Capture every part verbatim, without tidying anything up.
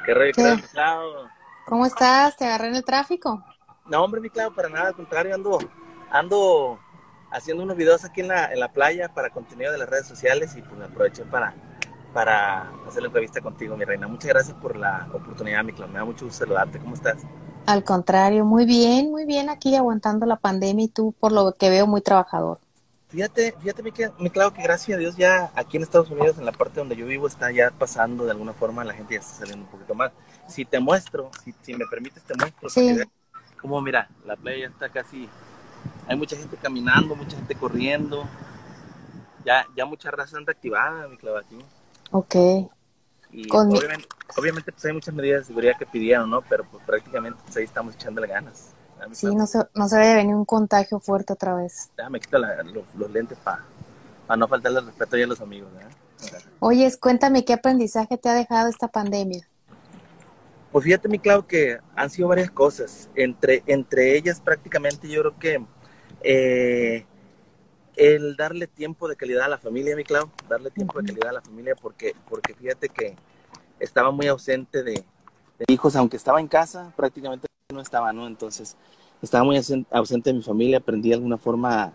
¿Qué rollo, qué rollo, ¿Qué? mi Clau? ¿Cómo estás? ¿Te agarré en el tráfico? No, hombre, mi Clau, para nada, al contrario, ando, ando haciendo unos videos aquí en la, en la playa para contenido de las redes sociales y pues me aproveché para, para hacer la entrevista contigo, mi reina. Muchas gracias por la oportunidad, mi Clau. Me da mucho gusto saludarte. ¿Cómo estás? Al contrario, muy bien, muy bien aquí aguantando la pandemia y tú, por lo que veo, muy trabajador. Fíjate, fíjate, mi, Clau- mi Clau, que gracias a Dios ya aquí en Estados Unidos, en la parte donde yo vivo, está ya pasando de alguna forma, la gente ya está saliendo un poquito más. Si te muestro, si, si me permites, te muestro para que veas Sí, cómo, mira, la playa ya está casi. Hay mucha gente caminando, mucha gente corriendo. Ya, ya mucha raza anda activada, mi clava aquí. ok. Y Con mi... obviamente, obviamente pues hay muchas medidas de seguridad que pidieron, ¿no? Pero pues prácticamente pues ahí estamos echándole ganas. ¿Verdad, mi Sí, clava? no se, no se debe venir un contagio fuerte otra vez. Déjame quitar la- los, los lentes para pa no faltarle el respeto ya a los amigos, ¿verdad? Oyes, cuéntame qué aprendizaje te ha dejado esta pandemia. Pues fíjate, mi clavo, que han sido varias cosas. Entre, entre ellas prácticamente yo creo que eh, el darle tiempo de calidad a la familia, mi clavo, darle tiempo de Ujú. calidad a la familia porque, porque fíjate que estaba muy ausente de, de hijos, aunque estaba en casa, prácticamente no estaba, ¿no? Entonces, estaba muy ausente de mi familia, aprendí de alguna forma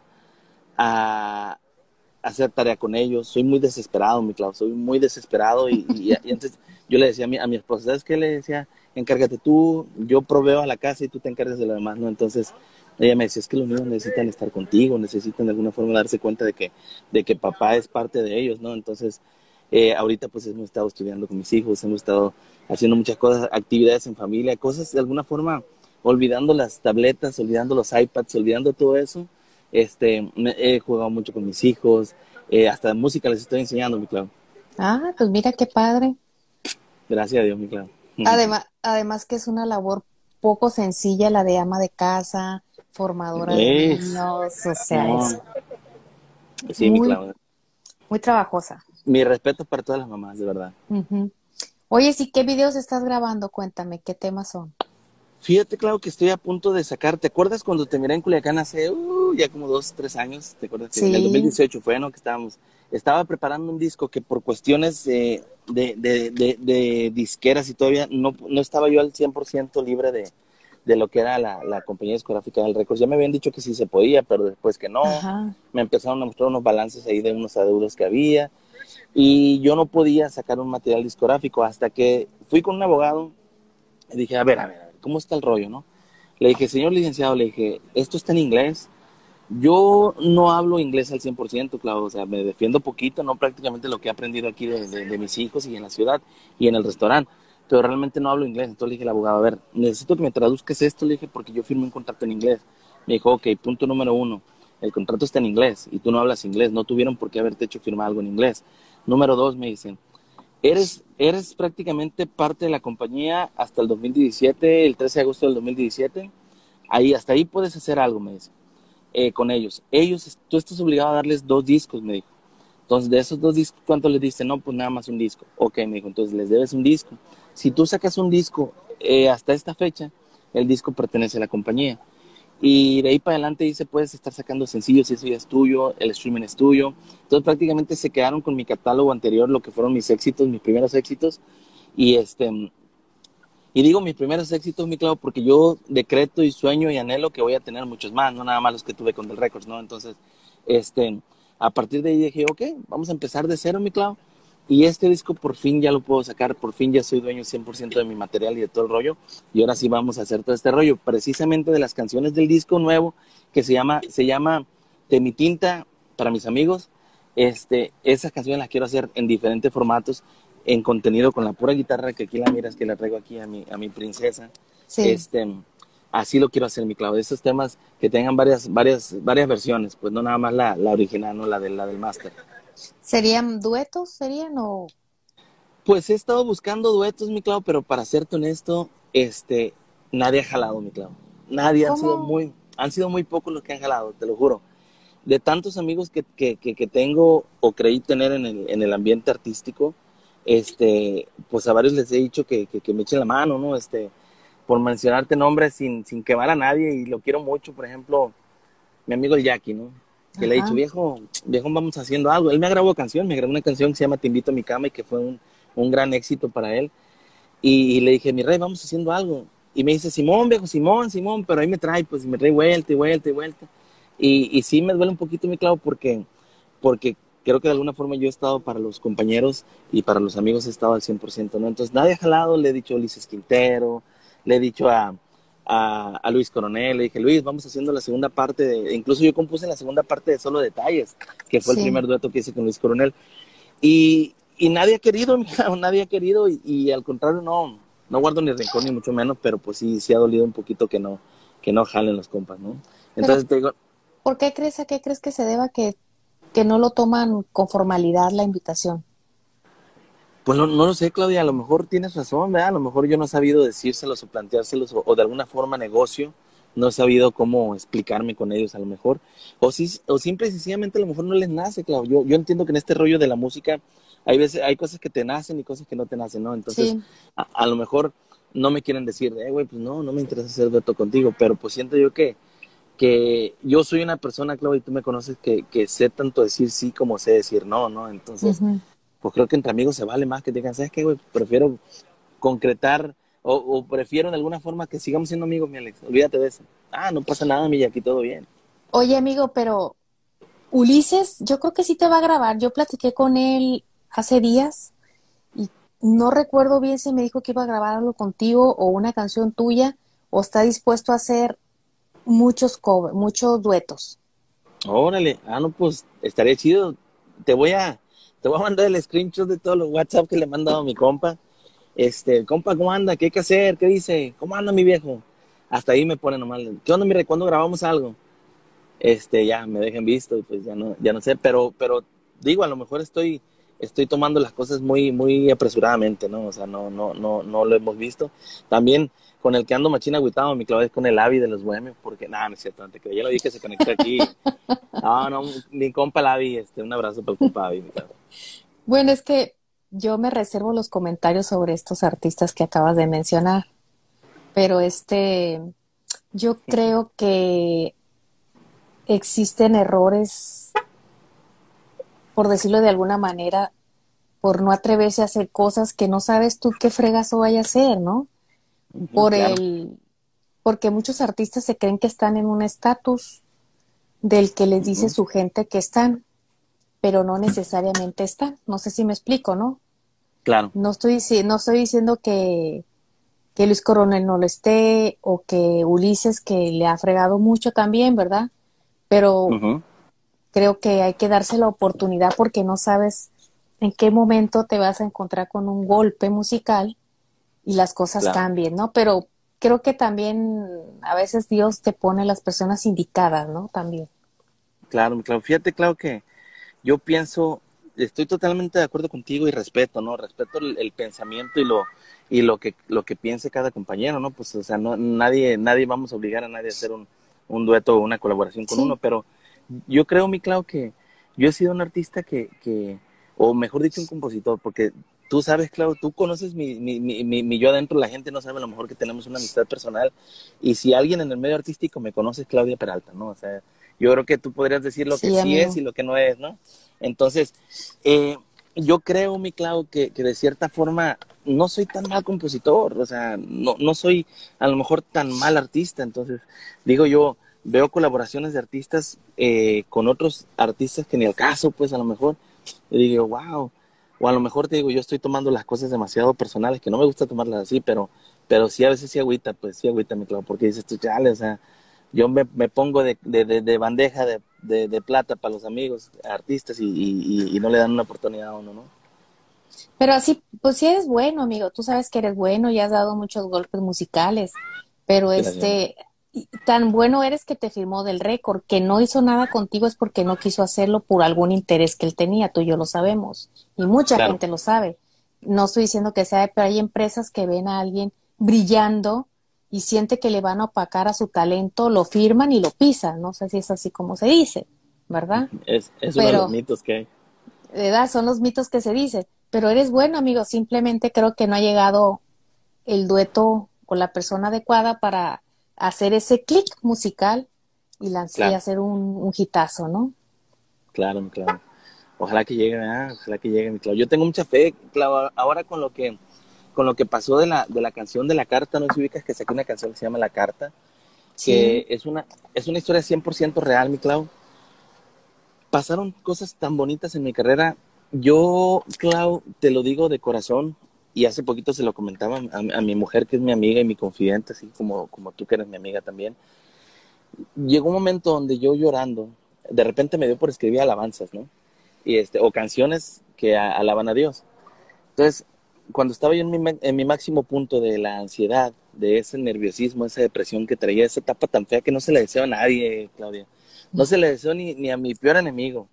a, a hacer tarea con ellos. Soy muy desesperado, mi Clau, soy muy desesperado y, y, y entonces yo le decía a mi, a mi esposa, ¿sabes qué? Le decía, encárgate tú, yo proveo a la casa y tú te encargas de lo demás, ¿no? Entonces, ella me decía, es que los niños necesitan estar contigo, necesitan de alguna forma darse cuenta de que, de que papá es parte de ellos, ¿no? Entonces, eh, ahorita pues hemos estado estudiando con mis hijos, hemos estado haciendo muchas cosas, actividades en familia, cosas de alguna forma, olvidando las tabletas, olvidando los iPads, olvidando todo eso. Este, me, he jugado mucho con mis hijos, eh, hasta música les estoy enseñando, mi Clau. Ah, pues mira qué padre. Gracias a Dios, mi Clau. Además, además que es una labor poco sencilla la de ama de casa, formadora de Es, niños, o sea, es no, sí, mi muy, Clau. muy trabajosa. Mi respeto para todas las mamás, de verdad. Ujú. Oye, sí, ¿qué videos estás grabando? Cuéntame, ¿qué temas son? Fíjate, claro, que estoy a punto de sacar. ¿Te acuerdas cuando te miré en Culiacán hace uh, ya como dos, tres años? ¿Te acuerdas que en el Sí, dos mil dieciocho fue, ¿no? Que estábamos. Estaba preparando un disco que por cuestiones de, de, de, de, de disqueras y todavía no, no estaba yo al cien por ciento libre de, de lo que era la, la compañía discográfica del Records. Ya me habían dicho que sí se podía, pero después que no. ajá. Me empezaron a mostrar unos balances ahí de unos adeudos que había. Y yo no podía sacar un material discográfico hasta que fui con un abogado y dije, a ver, a ver, a ver, ¿cómo está el rollo, no? Le dije, señor licenciado, le dije, esto está en inglés. Yo no hablo inglés al cien por ciento, claro, o sea, me defiendo poquito, no prácticamente lo que he aprendido aquí de, de, de mis hijos y en la ciudad y en el restaurante, pero realmente no hablo inglés. Entonces le dije al abogado, a ver, necesito que me traduzcas esto, le dije, porque yo firmé un contrato en inglés. Me dijo, ok, punto número uno, el contrato está en inglés y tú no hablas inglés, no tuvieron por qué haberte hecho firmar algo en inglés. Número dos, me dicen, Eres, eres prácticamente parte de la compañía hasta el dos mil diecisiete, el trece de agosto del dos mil diecisiete. Ahí, hasta ahí puedes hacer algo, me dice, eh, con ellos. Ellos, tú estás obligado a darles dos discos, me dijo. Entonces, de esos dos discos, ¿cuánto les diste? No, pues nada más un disco. Ok, me dijo, entonces les debes un disco. Si tú sacas un disco eh, hasta esta fecha, el disco pertenece a la compañía. Y de ahí para adelante dice, puedes estar sacando sencillos, y eso ya es tuyo, el streaming es tuyo. Entonces prácticamente se quedaron con mi catálogo anterior, lo que fueron mis éxitos, mis primeros éxitos. Y este y digo mis primeros éxitos, mi Clau, porque yo decreto y sueño y anhelo que voy a tener muchos más, no nada más los que tuve con Del Records, ¿no? Entonces, este, a partir de ahí dije, ok, vamos a empezar de cero, mi Clau. Y este disco por fin ya lo puedo sacar, por fin ya soy dueño cien por ciento de mi material y de todo el rollo. Y ahora sí vamos a hacer todo este rollo, precisamente de las canciones del disco nuevo, que se llama, se llama De mi tinta para mis amigos. Este, esas canciones las quiero hacer en diferentes formatos, en contenido con la pura guitarra, que aquí la miras, que la traigo aquí a mi, a mi princesa. Sí. Este, así lo quiero hacer, mi Claudio. Esos temas que tengan varias, varias, varias versiones, pues no nada más la, la original, no la, de, la del máster. ¿Serían duetos? ¿Serían o...? Pues he estado buscando duetos, mi Clau, pero para serte honesto, este, nadie ha jalado, mi Clau. Nadie, han sido ¿Cómo? muy, han sido muy pocos los que han jalado, te lo juro. De tantos amigos que, que, que, que tengo o creí tener en el, en el ambiente artístico, este, pues a varios les he dicho que, que, que me echen la mano, ¿no? Este, por mencionarte nombres sin, sin quemar a nadie, y lo quiero mucho, por ejemplo, mi amigo el Jackie, ¿no? Que le he dicho, Ajá. viejo, viejo, vamos haciendo algo. Él me grabó canción, me grabó una canción que se llama Te invito a mi cama y que fue un, un gran éxito para él. Y, y le dije, mi rey, vamos haciendo algo. Y me dice, Simón, viejo, Simón, Simón, pero ahí me trae, pues me trae vuelta y vuelta y vuelta. Y, y sí me duele un poquito mi clavo porque, porque creo que de alguna forma yo he estado para los compañeros y para los amigos he estado al cien por ciento, ¿no? Entonces nadie ha jalado, le he dicho a Ulises Quintero, le he dicho a, a, a Luis Coronel, le dije, Luis, vamos haciendo la segunda parte, de, incluso yo compuse la segunda parte de Solo Detalles, que fue el Sí. primer dueto que hice con Luis Coronel. Y, y nadie ha querido, mira, nadie ha querido y, y al contrario no, no guardo ni rencor ni mucho menos, pero pues sí, sí ha dolido un poquito que no, que no jalen los compas, ¿no? Pero, Entonces te digo, ¿por qué crees, a qué crees que se deba que, que no lo toman con formalidad la invitación? pues no, no lo sé, Claudia, a lo mejor tienes razón, ¿verdad? A lo mejor yo no he sabido decírselos o planteárselos o, o de alguna forma negocio, no he sabido cómo explicarme con ellos a lo mejor, o, sí, o simple y sencillamente a lo mejor no les nace, Claudia. Yo, yo entiendo que en este rollo de la música hay veces, hay cosas que te nacen y cosas que no te nacen, ¿no? Entonces, Sí. a, a lo mejor no me quieren decir, eh, güey, pues no, no me interesa hacer dueto contigo, pero pues siento yo que, que yo soy una persona, Claudia, y tú me conoces, que, que sé tanto decir sí como sé decir no, ¿no? Entonces, Ujú. pues creo que entre amigos se vale más que te digan, ¿sabes qué, güey? Prefiero concretar o, o, prefiero de alguna forma que sigamos siendo amigos, mi Alex. Olvídate de eso. Ah, no pasa nada, mi, aquí todo bien. Oye, amigo, pero Ulises, yo creo que sí te va a grabar. Yo platiqué con él hace días y no recuerdo bien si me dijo que iba a grabar algo contigo o una canción tuya o está dispuesto a hacer muchos covers, muchos duetos. Órale, ah, no, pues estaría chido. Te voy a, te voy a mandar el screenshot de todos los WhatsApp que le he mandado a mi compa. Este, compa, ¿cómo anda? ¿Qué hay que hacer? ¿Qué dice? ¿Cómo anda mi viejo? Hasta ahí me pone nomás. ¿Qué onda, mire? ¿Cuándo grabamos algo? Este, ya me dejen visto y pues ya no, ya no sé, pero, pero digo, a lo mejor estoy, estoy tomando las cosas muy, muy apresuradamente, ¿no? O sea, no, no, no, no lo hemos visto. También con el que ando machina agüitado, mi clave es con el Avi de los Bohemios, porque nada, no es cierto, no te creo. Ya lo vi que se conectó aquí. No, no, mi compa el Avi, este, un abrazo para el compa Avi, mi clave. Bueno, es que yo me reservo los comentarios sobre estos artistas que acabas de mencionar, pero este, yo creo que existen errores, por decirlo de alguna manera, por no atreverse a hacer cosas que no sabes tú qué fregazo vaya a hacer, ¿no? Ujú, Por claro, el, porque muchos artistas se creen que están en un estatus del que les dice ujú, su gente que están, pero no necesariamente están. No sé si me explico, ¿no? claro. No estoy, dici- no estoy diciendo que, que Luis Coronel no lo esté o que Ulises que le ha fregado mucho también, ¿verdad? Pero Ujú, creo que hay que darse la oportunidad porque no sabes en qué momento te vas a encontrar con un golpe musical y las cosas claro, cambien, ¿no? Pero creo que también a veces Dios te pone las personas indicadas, ¿no? También. claro, mi claro. Fíjate, claro que yo pienso, estoy totalmente de acuerdo contigo y respeto, ¿no? Respeto el, el pensamiento y lo y lo que lo que piense cada compañero, ¿no? Pues, o sea, no, nadie nadie vamos a obligar a nadie a hacer un, un dueto o una colaboración con uno, Sí, pero yo creo, mi Clau, que yo he sido un artista que, que o mejor dicho, un compositor, porque tú sabes, Clau, tú conoces mi, mi, mi, mi, mi yo adentro, la gente no sabe a lo mejor que tenemos una amistad personal, y si alguien en el medio artístico me conoce es Claudia Peralta, ¿no? O sea, yo creo que tú podrías decir lo que sí, sí es amigo. y lo que no es, ¿no? Entonces, eh, yo creo, mi Clau, que, que de cierta forma no soy tan mal compositor, o sea, no, no soy a lo mejor tan mal artista, entonces, digo yo, veo colaboraciones de artistas eh, con otros artistas que ni al caso, pues a lo mejor, y digo, wow, o a lo mejor te digo, yo estoy tomando las cosas demasiado personales, que no me gusta tomarlas así, pero, pero sí a veces sí agüita, pues sí agüita, mi Clau, porque dices tú, chale, o sea, yo me, me pongo de, de, de, de bandeja de, de, de, plata para los amigos, artistas, y, y, y no le dan una oportunidad a uno, ¿no? Pero así, pues sí eres bueno, amigo. Tú sabes que eres bueno y has dado muchos golpes musicales. Pero Gracias. este, y tan bueno eres que te firmó del récord, que no hizo nada contigo es porque no quiso hacerlo por algún interés que él tenía. Tú y yo lo sabemos. Y mucha Claro, gente lo sabe. No estoy diciendo que sea, pero hay empresas que ven a alguien brillando y siente que le van a opacar a su talento, lo firman y lo pisan. No sé si es así como se dice, ¿verdad? es, es uno de los Pero mitos que hay. ¿verdad? Son los mitos que se dicen. Pero eres bueno, amigo. Simplemente creo que no ha llegado el dueto o la persona adecuada para hacer ese clic musical y, lanz- y Claro, hacer un, un hitazo, ¿no? claro, claro. Ojalá que llegue, ¿verdad? Ojalá que llegue, mi Clau. Yo tengo mucha fe, Clau, ahora con lo que con lo que pasó de la, de la canción de La Carta, no sé si ubicas que saqué una canción que se llama La Carta, Sí, que es una, es una historia cien por ciento real, mi Clau. Pasaron cosas tan bonitas en mi carrera. Yo, Clau, te lo digo de corazón, y hace poquito se lo comentaba a, a mi mujer, que es mi amiga y mi confidente, así como, como tú que eres mi amiga también. Llegó un momento donde yo llorando, de repente me dio por escribir alabanzas, ¿no? Y este, o canciones que a, alaban a Dios. Entonces, cuando estaba yo en mi, en mi máximo punto de la ansiedad, de ese nerviosismo, esa depresión que traía, esa etapa tan fea que no se le deseo a nadie, Claudia. No se le deseo ni, ni a mi peor enemigo.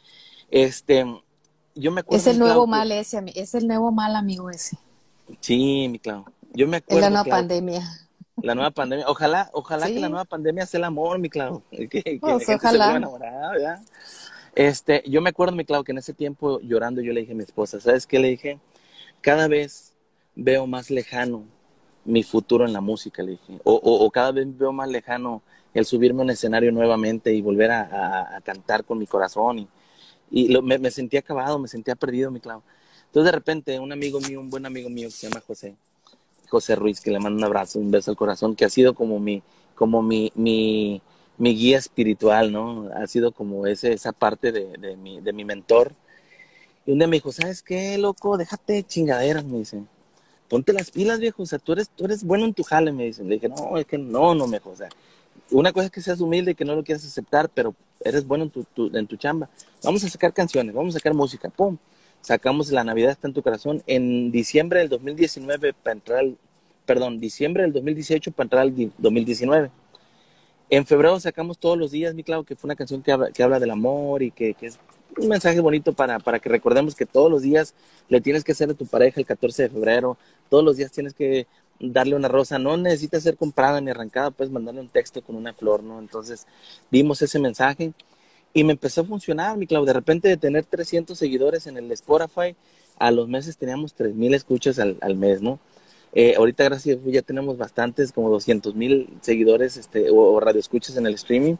Este, yo me es acuerdo, el mi Clau, nuevo que... mal ese, ami- es el nuevo mal amigo ese, Sí, mi Clau. Yo me es la acuerdo, nueva Clau, pandemia. la nueva pandemia. Ojalá, ojalá que la Sí, nueva pandemia sea el amor, mi Clau. Que, que la pues gente se vuelva ojalá. enamorada, ¿verdad? Este, yo me acuerdo, mi Clau, que en ese tiempo llorando yo le dije a mi esposa, ¿sabes qué le dije? Cada vez veo más lejano mi futuro en la música, le dije. O, o, o cada vez veo más lejano el subirme a un escenario nuevamente y volver a, a, a cantar con mi corazón. Y, y lo, me, me sentía acabado, me sentía perdido, mi Clau. Entonces de repente un amigo mío, un buen amigo mío que se llama José, José Ruiz, que le mando un abrazo, un beso al corazón, que ha sido como mi, como mi, mi, mi guía espiritual, ¿no? Ha sido como ese, esa parte de, de, mi, de mi mentor. Y un día me dijo, ¿sabes qué, loco? Déjate de chingaderas, me dice. Ponte las pilas, viejo, o sea, tú eres, tú eres bueno en tu jale, me dice. Le dije, no, es que no, no, me, o sea, una cosa es que seas humilde y que no lo quieras aceptar, pero eres bueno en tu, tu, en tu chamba. Vamos a sacar canciones, vamos a sacar música, pum. Sacamos La Navidad está en tu corazón en diciembre del dos mil diecinueve para entrar al, perdón, diciembre del dos mil dieciocho para entrar al dos mil diecinueve. En febrero sacamos Todos los días, mi Clau, que fue una canción que habla, que habla del amor y que, que es un mensaje bonito para, para que recordemos que todos los días le tienes que hacer a tu pareja el catorce de febrero, todos los días tienes que darle una rosa, no necesita ser comprada ni arrancada, puedes mandarle un texto con una flor, ¿no? Entonces dimos ese mensaje y me empezó a funcionar, mi Clau, de repente de tener trescientos seguidores en el Spotify, a los meses teníamos tres mil escuchas al, al mes, ¿no? Eh, ahorita, gracias, ya tenemos bastantes, como doscientos mil seguidores este, o, o radioescuchas en el streaming.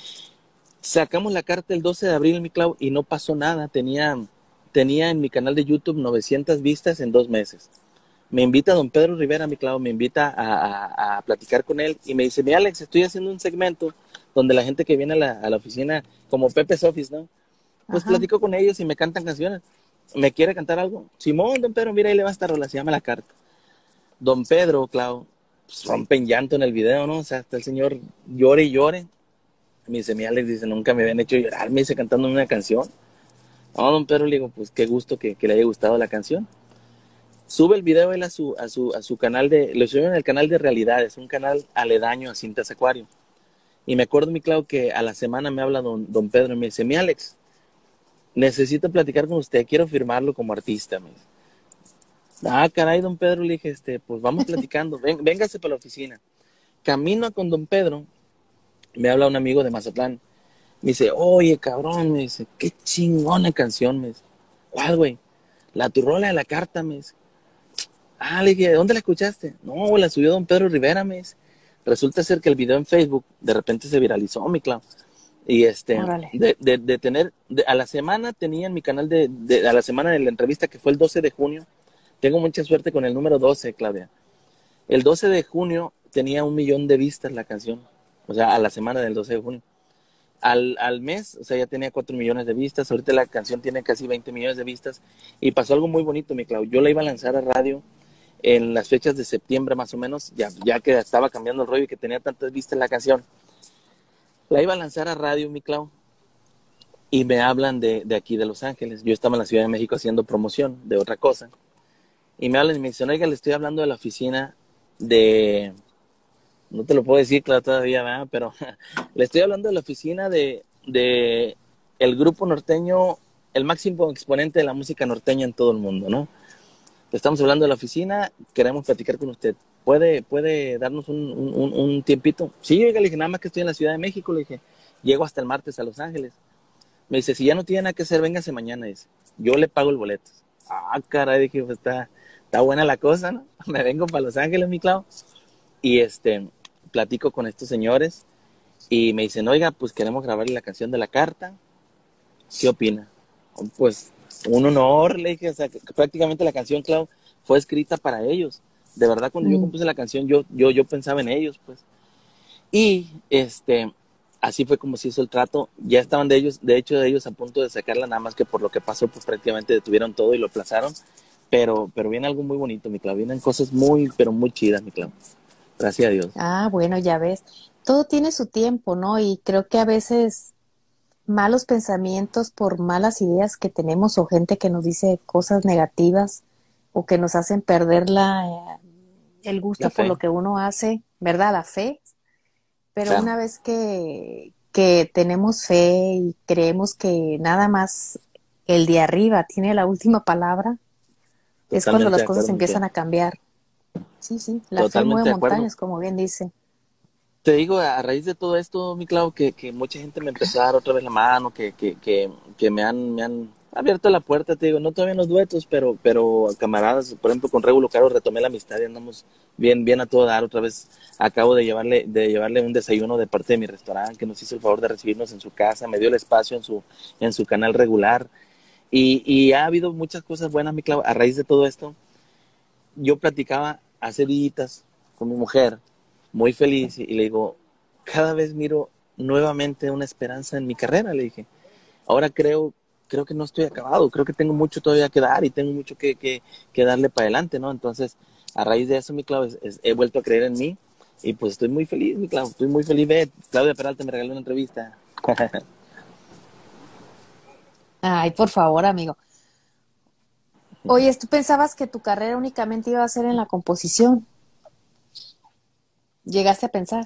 Sacamos la carta el doce de abril, mi Clau, y no pasó nada. Tenía, tenía en mi canal de YouTube novecientas vistas en dos meses. Me invita don Pedro Rivera, mi Clau, me invita a, a, a platicar con él y me dice, mi Alex, estoy haciendo un segmento donde la gente que viene a la, a la oficina, como Pepe's Office, ¿no? Pues Ajá. platico con ellos y me cantan canciones. ¿Me quiere cantar algo? Simón, don Pedro, mira, ahí le va a estar rola, se llama La Carta. Don Pedro, Clau, pues, rompe en llanto en el video, ¿no? O sea, hasta el señor llore y llore. Me dice, mi Alex, dice, nunca me habían hecho llorar, me dice, cantando una canción. No, don Pedro, le digo, pues qué gusto que, que le haya gustado la canción. Sube el video él a su, a su, a su canal de, lo subió en el canal de Realidades, un canal aledaño a Cintas Acuario. Y me acuerdo, mi Clau, que a la semana me habla don, don Pedro y me dice, mi Alex, necesito platicar con usted, quiero firmarlo como artista, me dice. Ah, caray, don Pedro, le dije, este, pues vamos platicando, ven, véngase para la oficina. Camino con don Pedro, me habla un amigo de Mazatlán. Me dice, oye, cabrón, me dice, qué chingona canción, me dice. ¿Cuál, güey? La turrola de La Carta, me dice. Ah, le dije, ¿dónde la escuchaste? No, la subió don Pedro Rivera, me dice. Resulta ser que el video en Facebook de repente se viralizó, mi Clau. Y este, Órale. de, de, de tener, de, a la semana tenía en mi canal de, de, a la semana de la entrevista que fue el doce de junio, tengo mucha suerte con el número doce, Claudia. El doce de junio tenía un millón de vistas la canción, o sea, a la semana del doce de junio. Al, al mes, o sea, ya tenía cuatro millones de vistas, ahorita la canción tiene casi veinte millones de vistas, y pasó algo muy bonito, mi Clau. Yo la iba a lanzar a radio en las fechas de septiembre más o menos, ya, ya que estaba cambiando el rollo y que tenía tantas vistas la canción. La iba a lanzar a radio, mi Clau, y me hablan de, de aquí de Los Ángeles. Yo estaba en la Ciudad de México haciendo promoción de otra cosa, y me hablan y me dicen, oiga, le estoy hablando de la oficina de, no te lo puedo decir, claro, todavía, ¿verdad? Pero le estoy hablando de la oficina de, de el grupo norteño, el máximo exponente de la música norteña en todo el mundo, ¿no? Estamos hablando de la oficina, queremos platicar con usted. ¿Puede, puede darnos un, un, un tiempito? Sí, oiga, le dije, nada más que estoy en la Ciudad de México, le dije, llego hasta el martes a Los Ángeles. Me dice, si ya no tiene nada que hacer, véngase mañana, dice. Yo le pago el boleto. Ah, caray, dije, pues está, está buena la cosa, ¿no? Me vengo para Los Ángeles, mi Clau. Y este, platico con estos señores y me dicen, oiga, pues queremos grabarle la canción de La Carta. ¿Qué opina? Pues un honor, le dije, o sea, prácticamente la canción, Clau, fue escrita para ellos. De verdad, cuando yo Mm. compuse la canción, yo, yo, yo pensaba en ellos, pues. Y este, así fue como se hizo el trato. Ya estaban de ellos, de hecho, de ellos a punto de sacarla, nada más que por lo que pasó, pues prácticamente detuvieron todo y lo aplazaron. Pero, pero viene algo muy bonito, mi Clau. Vienen cosas muy, pero muy chidas, mi Clau. Gracias a Dios. Ah, bueno, ya ves. Todo tiene su tiempo, ¿no? Y creo que a veces malos pensamientos por malas ideas que tenemos o gente que nos dice cosas negativas o que nos hacen perder la, eh, el La gusto por lo fe, que uno hace, ¿verdad? La fe. Pero claro. una vez que, que tenemos fe y creemos que nada más el de arriba tiene la última palabra, es cuando Totalmente las de cosas acuerdo, mi Clau. empiezan a cambiar. Sí, sí, la fe mueve Totalmente de acuerdo. montañas, como bien dice. Te digo, a raíz de todo esto, mi Clau, que, que mucha gente me empezó a dar otra vez la mano, que, que, que, que me han, me han abierto la puerta, te digo, no todavía en los duetos, pero, pero camaradas, por ejemplo, con Regulo Caro retomé la amistad y andamos bien, bien a todo dar. Otra vez acabo de llevarle, de llevarle un desayuno de parte de mi restaurante, que nos hizo el favor de recibirnos en su casa, me dio el espacio en su, en su canal regular. Y, y ha habido muchas cosas buenas, mi Clau, a raíz de todo esto. Yo platicaba hace días con mi mujer, muy feliz, y le digo, cada vez miro nuevamente una esperanza en mi carrera, le dije. Ahora creo, creo que no estoy acabado, creo que tengo mucho todavía que dar y tengo mucho que, que, que darle para adelante, ¿no? Entonces, a raíz de eso, mi Clau, es, es, he vuelto a creer en mí y pues estoy muy feliz, mi Clau, estoy muy feliz. Ve, Claudia Peralta me regaló una entrevista. Ay, por favor, amigo. Oye, ¿tú pensabas que tu carrera únicamente iba a ser en la composición? ¿Llegaste a pensar?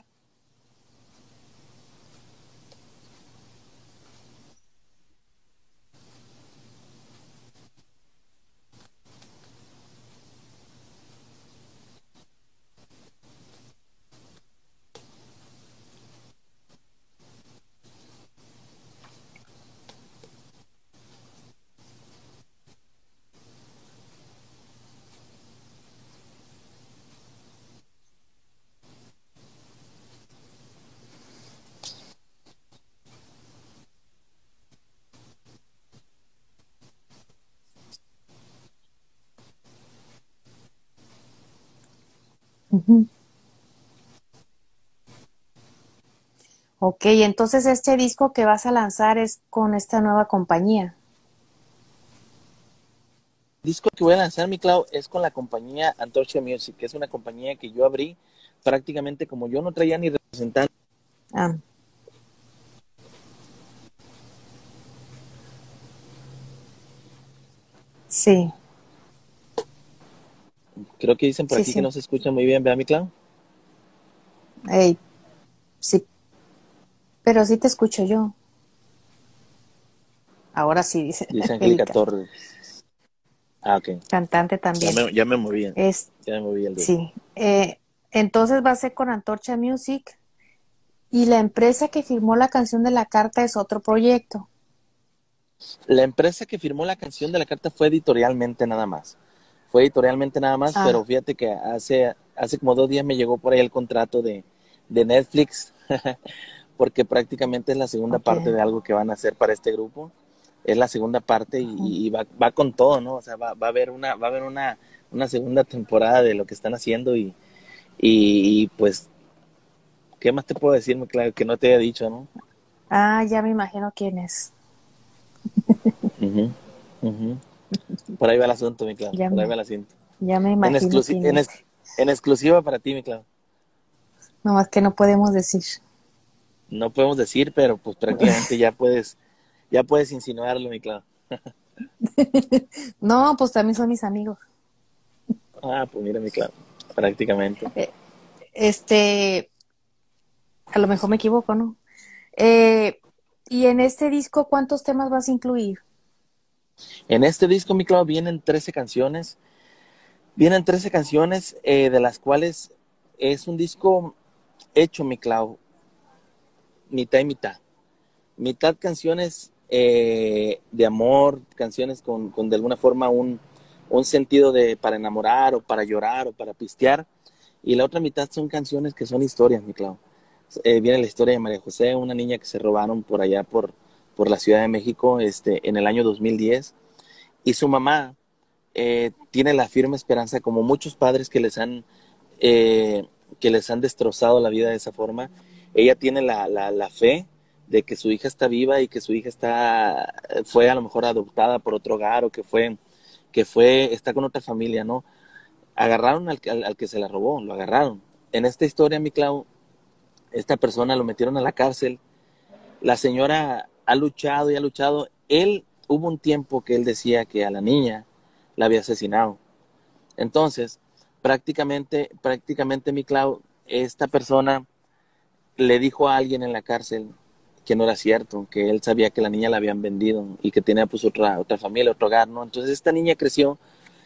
Ujú. Ok, entonces este disco que vas a lanzar es con esta nueva compañía. El disco que voy a lanzar, mi Clau, es con la compañía Antorcha Music, que es una compañía que yo abrí prácticamente como yo no traía ni representante. Ah, sí, Creo que dicen por sí, aquí que sí. no se escucha muy bien, ¿verdad, mi Clau? Ey, sí, pero sí te escucho yo. Ahora sí, dice Dice Angélica Angélica. Torres. Ah, ok. Cantante Ya también. me, ya me moví. Es, Ya me moví el dedo. sí. Eh, entonces va a ser con Antorcha Music y la empresa que firmó la canción de la carta es otro proyecto. La empresa que firmó la canción de la carta fue editorialmente nada más. Fue editorialmente nada más, pero Ah, fíjate que hace, hace como dos días me llegó por ahí el contrato de, de Netflix, porque prácticamente es la segunda ok. parte de algo que van a hacer para este grupo. Es la segunda parte y, Ujú. y va, va con todo, ¿no? O sea, va, va a haber una, va a haber una, una segunda temporada de lo que están haciendo y, y, y, pues, ¿qué más te puedo decir? Claro, que no te haya dicho, ¿no? Ah, ya me imagino quién es. Uh-huh, uh-huh. Por ahí va el asunto, mi Clau, Ya por ahí va me, el asunto. ya me En, imagino exclusi quién en, es. ex en exclusiva para ti, mi Clau. No más que no podemos decir. No podemos decir, pero pues prácticamente ya puedes, ya puedes insinuarlo, mi Clau. No, pues también son mis amigos. Ah, pues mira, mi Clau, prácticamente. Eh, este, a lo mejor me equivoco, ¿no? Eh, y en este disco, ¿cuántos temas vas a incluir? En este disco, mi Clau, vienen trece canciones. Vienen trece canciones, eh, de las cuales es un disco hecho, mi Clau, mitad y mitad. Mitad canciones eh, de amor, canciones con, con de alguna forma un, un sentido de para enamorar o para llorar o para pistear. Y la otra mitad son canciones que son historias, mi Clau. Eh, viene la historia de María José, una niña que se robaron por allá por, por la Ciudad de México este, en el año dos mil diez. Y su mamá eh, tiene la firme esperanza, como muchos padres que les han, eh, que les han destrozado la vida de esa forma. Ella tiene la, la, la fe de que su hija está viva y que su hija está, fue a lo mejor adoptada por otro hogar o que fue, que fue, está con otra familia, ¿no? Agarraron al, al, al que se la robó, lo agarraron. En esta historia, mi Clau, esta persona lo metieron a la cárcel. La señora ha luchado y ha luchado. Él, hubo un tiempo que él decía que a la niña la había asesinado. Entonces, prácticamente, prácticamente, mi Clau, esta persona le dijo a alguien en la cárcel que no era cierto, que él sabía que la niña la habían vendido y que tenía pues otra, otra familia, otro hogar, ¿no? Entonces esta niña creció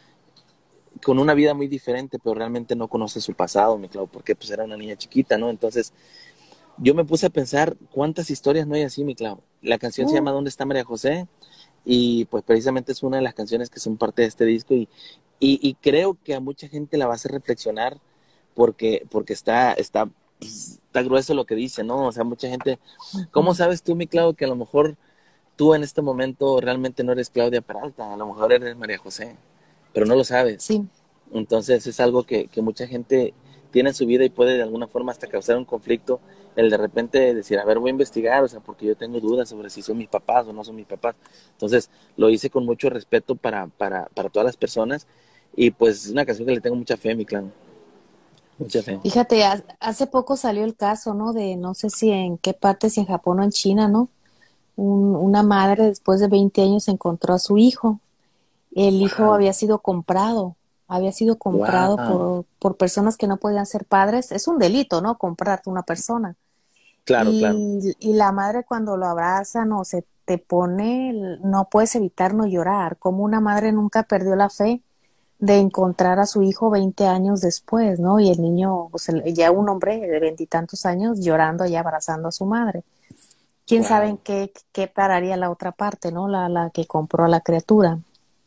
con una vida muy diferente, pero realmente no conoce su pasado, mi Clau, porque pues era una niña chiquita, ¿no? Entonces yo me puse a pensar cuántas historias no hay así, mi Clau. La canción se Uh, llama ¿Dónde está María José? Y pues precisamente es una de las canciones que son parte de este disco y, y, y creo que a mucha gente la va a hacer reflexionar porque, porque está, está, pues, está grueso lo que dice, ¿no? O sea, mucha gente, ¿cómo ujú. sabes tú, mi Clau, que a lo mejor tú en este momento realmente no eres Claudia Peralta, a lo mejor eres María José, pero no lo sabes? Sí, Entonces es algo que, que mucha gente tiene en su vida y puede de alguna forma hasta causar un conflicto, el de repente decir, a ver, voy a investigar, o sea, porque yo tengo dudas sobre si son mis papás o no son mis papás. Entonces lo hice con mucho respeto para, para, para todas las personas y pues es una canción que le tengo mucha fe, mi clan, mucha fe. fíjate, ha- hace poco salió el caso, ¿no? De no sé si en qué parte, si en Japón o en China, ¿no? Un- una madre después de veinte años encontró a su hijo. El hijo Wow, había sido comprado, había sido comprado wow, por, por personas que no podían ser padres. Es un delito, ¿no? Comprarte una persona. claro, claro, Y, y la madre cuando lo abraza, no se te pone, el- no puedes evitar no llorar, como una madre nunca perdió la fe de encontrar a su hijo veinte años después, ¿no? Y el niño, pues el- ya un hombre de veintitantos años llorando y abrazando a su madre. Quién sabe en wow, qué, qué pararía la otra parte, ¿no? La, la que compró a la criatura.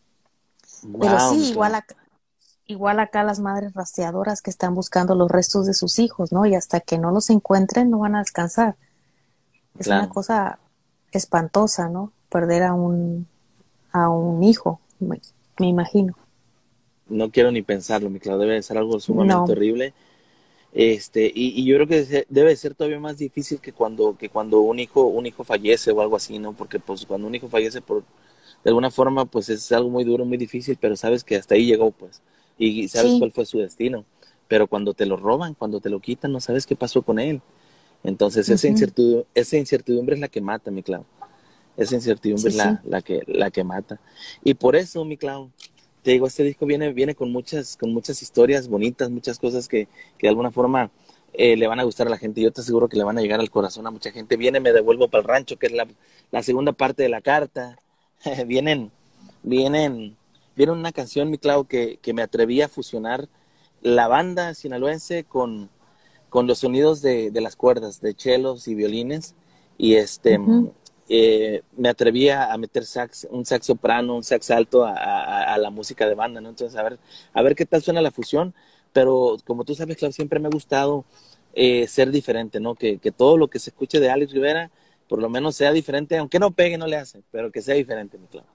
Pero wow, mi sí, igual clan, acá, igual acá las madres rastreadoras que están buscando los restos de sus hijos, ¿no? Y hasta que no los encuentren no van a descansar. Es una claro. cosa espantosa, ¿no? Perder a un, a un hijo, me, me imagino. No quiero ni pensarlo, mi clan, debe de ser algo sumamente No, horrible. Este, y, y yo creo que se- debe ser todavía más difícil que cuando, que cuando un hijo, un hijo fallece o algo así, ¿no? Porque pues cuando un hijo fallece por, de alguna forma, pues es algo muy duro, muy difícil, pero sabes que hasta ahí llegó, pues, y sabes sí, cuál fue su destino. Pero cuando te lo roban, cuando te lo quitan, no sabes qué pasó con él. Entonces esa ujú, incertidumbre, esa incertidumbre es la que mata, mi Clau. Esa incertidumbre sí, es la, sí. la que, la que mata. Y por eso, mi Clau, te digo, este disco viene, viene con muchas, con muchas historias bonitas, muchas cosas que, que de alguna forma eh, le van a gustar a la gente. Yo te aseguro que le van a llegar al corazón a mucha gente. Viene Me Devuelvo para el Rancho, que es la, la segunda parte de la carta. vienen, vienen, viene una canción, mi Clau, que, que me atreví a fusionar la banda sinaloense con, con los sonidos de, de las cuerdas, de chelos y violines. Y este, Ujú. eh, me atreví a, a meter sax, un sax soprano, un sax alto a, a, a, la música de banda, ¿no? Entonces, a ver, a ver qué tal suena la fusión. Pero como tú sabes, Clau, siempre me ha gustado eh, ser diferente, ¿no? Que, que todo lo que se escuche de Alex Rivera, por lo menos sea diferente, aunque no pegue, no le hace, pero que sea diferente, mi Clau.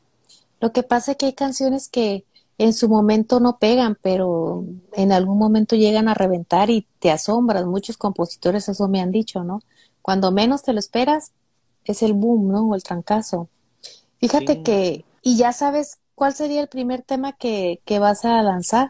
Lo que pasa es que hay canciones que en su momento no pegan, pero en algún momento llegan a reventar y te asombras. Muchos compositores eso me han dicho, ¿no? Cuando menos te lo esperas, es el boom, ¿no? O el trancazo. Fíjate Sí, que, y ya sabes cuál sería el primer tema que, que vas a lanzar.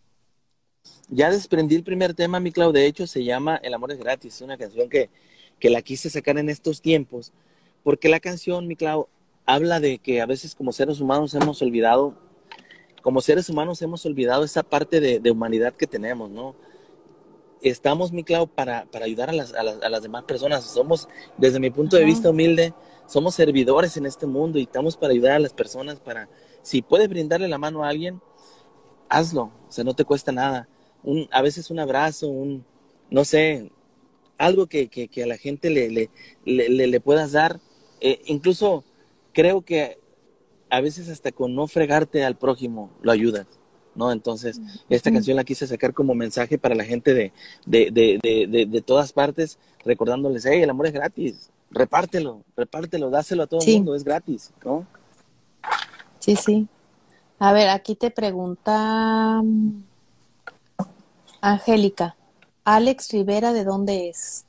ya desprendí el primer tema, mi Clau, de hecho se llama El amor es gratis, es una canción que, que la quise sacar en estos tiempos, porque la canción, mi Clau, habla de que a veces como seres humanos hemos olvidado, como seres humanos hemos olvidado esa parte de, de humanidad que tenemos, ¿no? Estamos, mi Clau, para, para ayudar a las, a, las, a las demás personas, somos, desde mi punto de Ajá. vista humilde, somos servidores en este mundo y estamos para ayudar a las personas, para, si puedes brindarle la mano a alguien, hazlo, o sea, no te cuesta nada. Un, a veces un abrazo, un, no sé, algo que, que, que a la gente le, le, le, le, le puedas dar. Eh, incluso creo que a veces hasta con no fregarte al prójimo lo ayudas, ¿no? Entonces, esta Ujú. canción la quise sacar como mensaje para la gente de, de, de, de, de, de todas partes, recordándoles, hey, el amor es gratis, repártelo, repártelo, dáselo a todo el Sí, mundo, es gratis, ¿no? sí, sí. A ver, aquí te pregunta mm, Angélica. Alex Rivera, ¿de dónde es?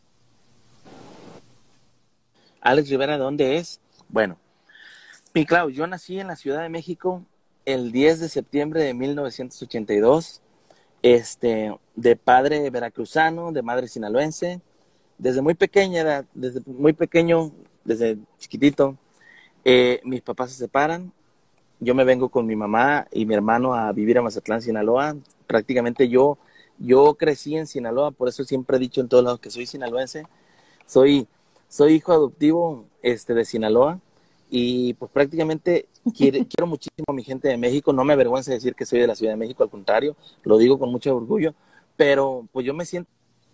Alex Rivera, ¿de dónde es? Bueno, mi Clau, yo nací en la Ciudad de México el diez de septiembre de mil novecientos ochenta y dos, este, de padre veracruzano, de madre sinaloense. Desde muy pequeña edad, desde muy pequeño, desde chiquitito, eh, mis papás se separan. Yo me vengo con mi mamá y mi hermano a vivir a Mazatlán, Sinaloa. Prácticamente yo, yo crecí en Sinaloa, por eso siempre he dicho en todos lados que soy sinaloense. Soy, soy hijo adoptivo este, de Sinaloa y pues prácticamente quiero, quiero muchísimo a mi gente de México. No me avergüenza decir que soy de la Ciudad de México, al contrario, lo digo con mucho orgullo, pero pues yo me siento.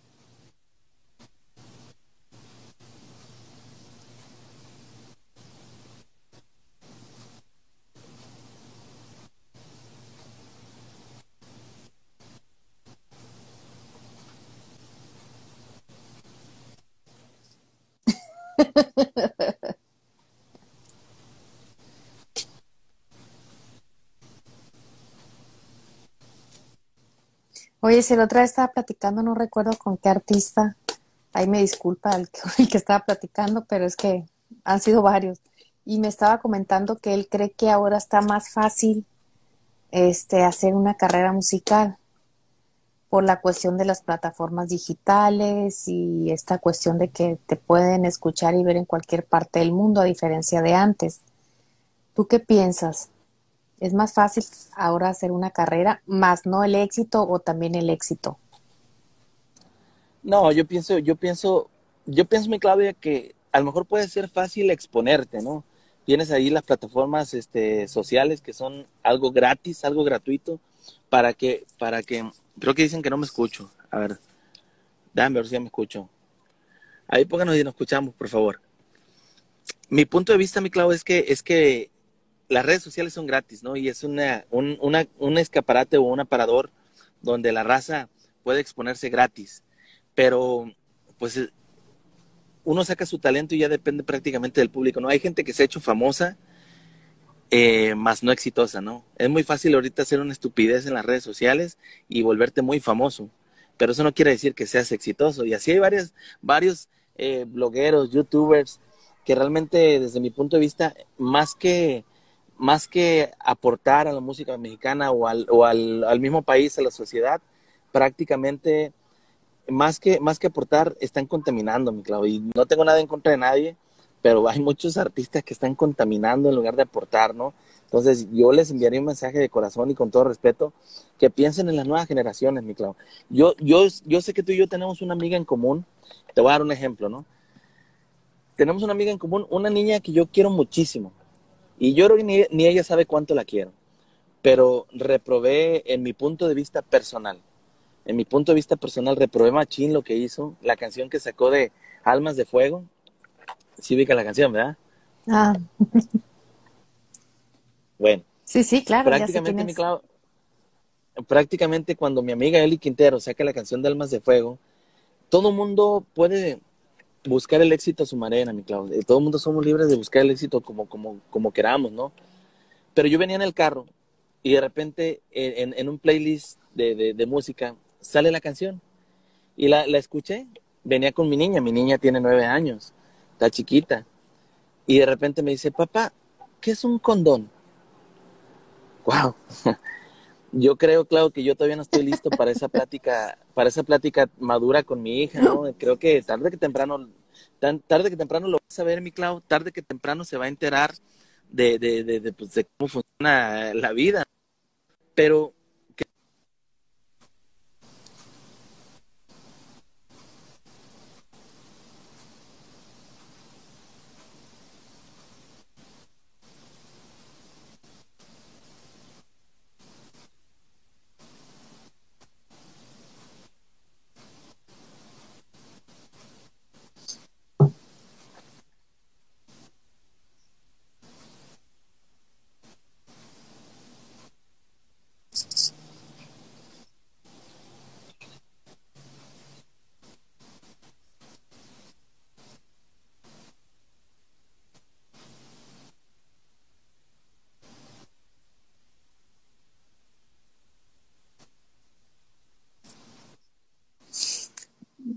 Oye, si la otra vez estaba platicando, no recuerdo con qué artista. Ahí me disculpa el que, el que estaba platicando, pero es que han sido varios. Y me estaba comentando que él cree que ahora está más fácil este, hacer una carrera musical por la cuestión de las plataformas digitales y esta cuestión de que te pueden escuchar y ver en cualquier parte del mundo, a diferencia de antes. ¿Tú qué piensas? ¿Es más fácil ahora hacer una carrera, más no el éxito o también el éxito? No, yo pienso, yo pienso, yo pienso, mi Claudia, que a lo mejor puede ser fácil exponerte, ¿no? Tienes ahí las plataformas este, sociales que son algo gratis, algo gratuito, para que, para que, creo que dicen que no me escucho. A ver, déjame ver si ya me escucho. Ahí pónganos y nos escuchamos, por favor. Mi punto de vista, mi Claudia, es que, es que las redes sociales son gratis, ¿no? Y es una, un, una, un escaparate o un aparador donde la raza puede exponerse gratis. Pero, pues uno saca su talento y ya depende prácticamente del público, ¿no? Hay gente que se ha hecho famosa, eh, más no exitosa, ¿no? Es muy fácil ahorita hacer una estupidez en las redes sociales y volverte muy famoso, pero eso no quiere decir que seas exitoso. Y así hay varias, varios eh, blogueros, youtubers, que realmente desde mi punto de vista, más que, más que aportar a la música mexicana o al, o al, al mismo país, a la sociedad, prácticamente más que, más que aportar, están contaminando, mi Clau. Y no tengo nada en contra de nadie, pero hay muchos artistas que están contaminando en lugar de aportar, ¿no? Entonces, yo les enviaría un mensaje de corazón y con todo respeto, que piensen en las nuevas generaciones, mi Clau. Yo, yo, yo sé que tú y yo tenemos una amiga en común. Te voy a dar un ejemplo, ¿no? Tenemos una amiga en común, una niña que yo quiero muchísimo. Y yo creo que ni, ni ella sabe cuánto la quiero. Pero reprobé en mi punto de vista personal en mi punto de vista personal, reprobé machín lo que hizo, la canción que sacó de Almas de Fuego. Sí ubica la canción, ¿verdad? Ah, Bueno, sí, sí, claro, ya sé quién prácticamente, mi es. clavo, prácticamente cuando mi amiga Eli Quintero saca la canción de Almas de Fuego, todo mundo puede buscar el éxito a su manera, mi clavo. Todo el mundo somos libres de buscar el éxito como, como, como queramos, ¿no? Pero yo venía en el carro y de repente en, en un playlist de, de, de música sale la canción y la, la escuché. Venía con mi niña, mi niña tiene nueve años, está chiquita. Y de repente me dice, papá, ¿qué es un condón? Wow. Yo creo, claro, que yo todavía no estoy listo para esa plática, para esa plática madura con mi hija, ¿no? Creo que tarde que temprano, tan, tarde que temprano lo vas a ver, mi Clau, tarde que temprano se va a enterar de, de, de, de, pues, de cómo funciona la vida. Pero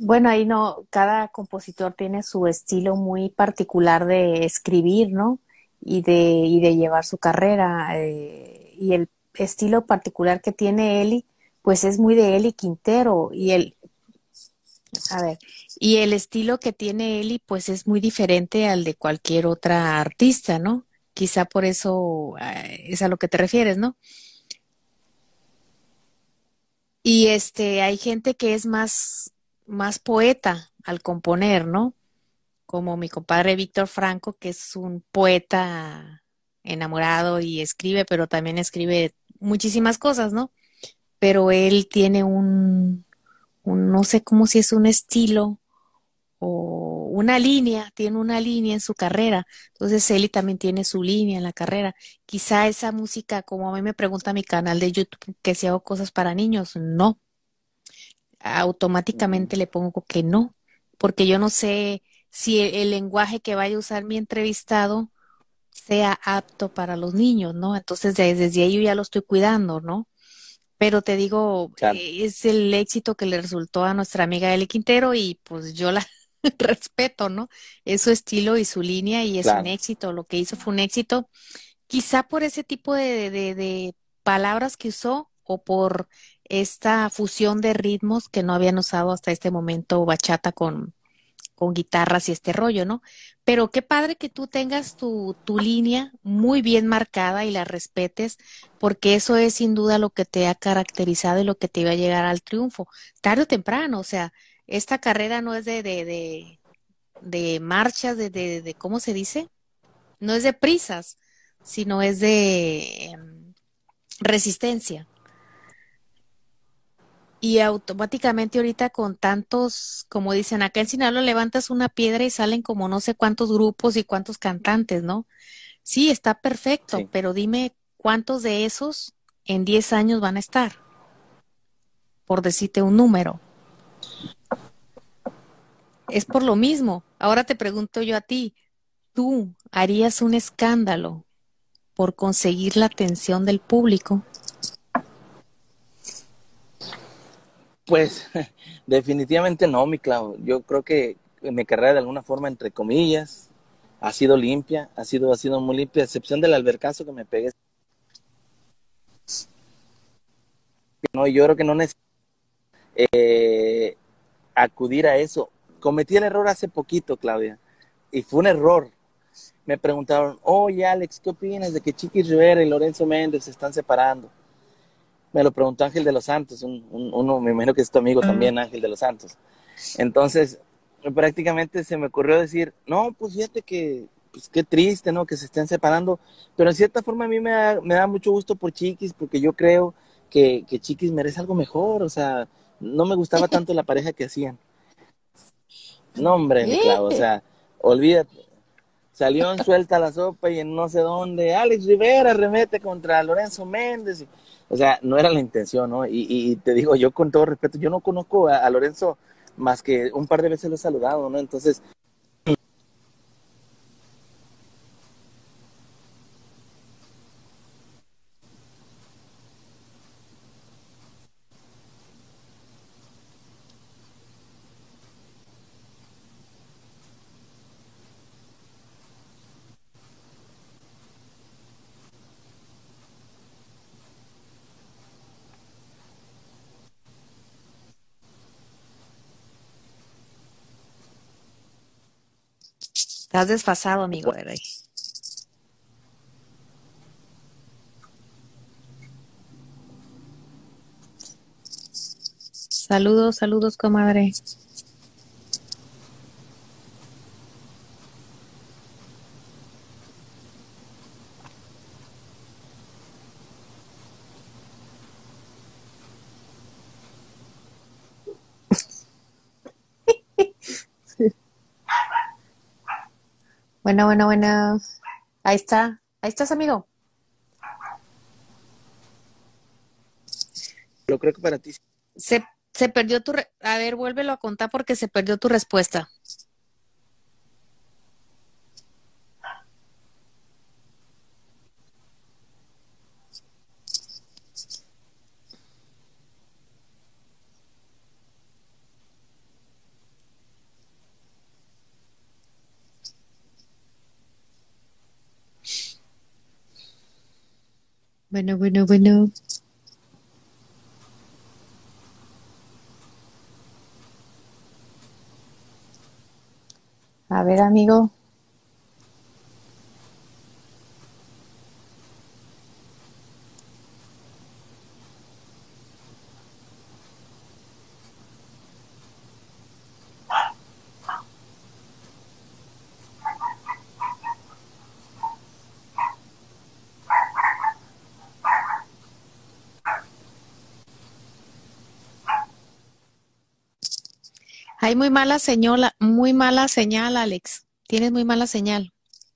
Bueno, ahí no, cada compositor tiene su estilo muy particular de escribir, ¿no? Y de, y de llevar su carrera. Eh, y el estilo particular que tiene Eli, pues es muy de Eli Quintero. Y el, a ver, y el estilo que tiene Eli, pues es muy diferente al de cualquier otra artista, ¿no? Quizá por eso eh, es a lo que te refieres, ¿no? Y este, hay gente que es más, más poeta al componer, ¿no? Como mi compadre Víctor Franco, que es un poeta enamorado y escribe, pero también escribe muchísimas cosas, ¿no? Pero él tiene un, un, no sé cómo si es un estilo o una línea, tiene una línea en su carrera. Entonces Eli también tiene su línea en la carrera. Quizá esa música, como a mí me pregunta mi canal de YouTube, que si hago cosas para niños, no, Ujú. automáticamente le pongo que no, porque yo no sé si el, el lenguaje que vaya a usar mi entrevistado sea apto para los niños, ¿no? Entonces de- desde ahí yo ya lo estoy cuidando, ¿no? Pero te digo, Claro, eh, es el éxito que le resultó a nuestra amiga Eli Quintero y pues yo la respeto, ¿no? Es su estilo y su línea y es un claro. éxito, lo que hizo fue un éxito, quizá por ese tipo de, de, de palabras que usó o por esta fusión de ritmos que no habían usado hasta este momento bachata con, con guitarras y este rollo, ¿no? Pero qué padre que tú tengas tu, tu línea muy bien marcada y la respetes, porque eso es sin duda lo que te ha caracterizado y lo que te iba a llegar al triunfo, tarde o temprano, o sea, esta carrera no es de, de, de, de marchas, de, de, de, ¿cómo se dice? No es de prisas, sino es de em, resistencia. Y automáticamente ahorita con tantos, como dicen acá en Sinaloa, levantas una piedra y salen como no sé cuántos grupos y cuántos cantantes, ¿no? Sí, está perfecto, Sí. pero dime cuántos de esos en diez años van a estar, por decirte un número. Es por lo mismo. Ahora te pregunto yo a ti, ¿tú harías un escándalo por conseguir la atención del público? Pues definitivamente no, mi Clau. Yo creo que mi carrera de alguna forma, entre comillas, ha sido limpia, ha sido, ha sido muy limpia, a excepción del albercazo que me pegué. No, yo creo que no necesito eh, acudir a eso. Cometí el error hace poquito, Claudia, y fue un error. Me preguntaron, oye Alex, ¿qué opinas de que Chiquis Rivera y Lorenzo Méndez se están separando? Me lo preguntó Ángel de los Santos, un, un, uno, me imagino que es tu amigo también, Ángel de los Santos. Entonces, prácticamente se me ocurrió decir, no, pues fíjate que, pues qué triste, ¿no? Que se estén separando, pero en cierta forma a mí me da, me da mucho gusto por Chiquis, porque yo creo que, que Chiquis merece algo mejor, o sea, no me gustaba tanto la pareja que hacían. No, hombre, mi clavo, o sea, olvídate. Salió en Suelta la Sopa y en no sé dónde, Alex Rivera remete contra Lorenzo Méndez. Y, o sea, no era la intención, ¿no? Y, y, te digo, yo con todo respeto, yo no conozco a, a Lorenzo más que un par de veces lo he saludado, ¿no? Entonces, Estás desfasado, amigo, ¿verdad? Saludos, saludos, comadre. Bueno, bueno, bueno. Ahí está. Ahí estás, amigo. yo creo que para ti, Se, se perdió tu... re- A ver, vuélvelo a contar porque se perdió tu respuesta. Bueno, bueno, bueno. A ver, amigo. Hay muy mala señal, muy mala señal, Alex. Tienes muy mala señal.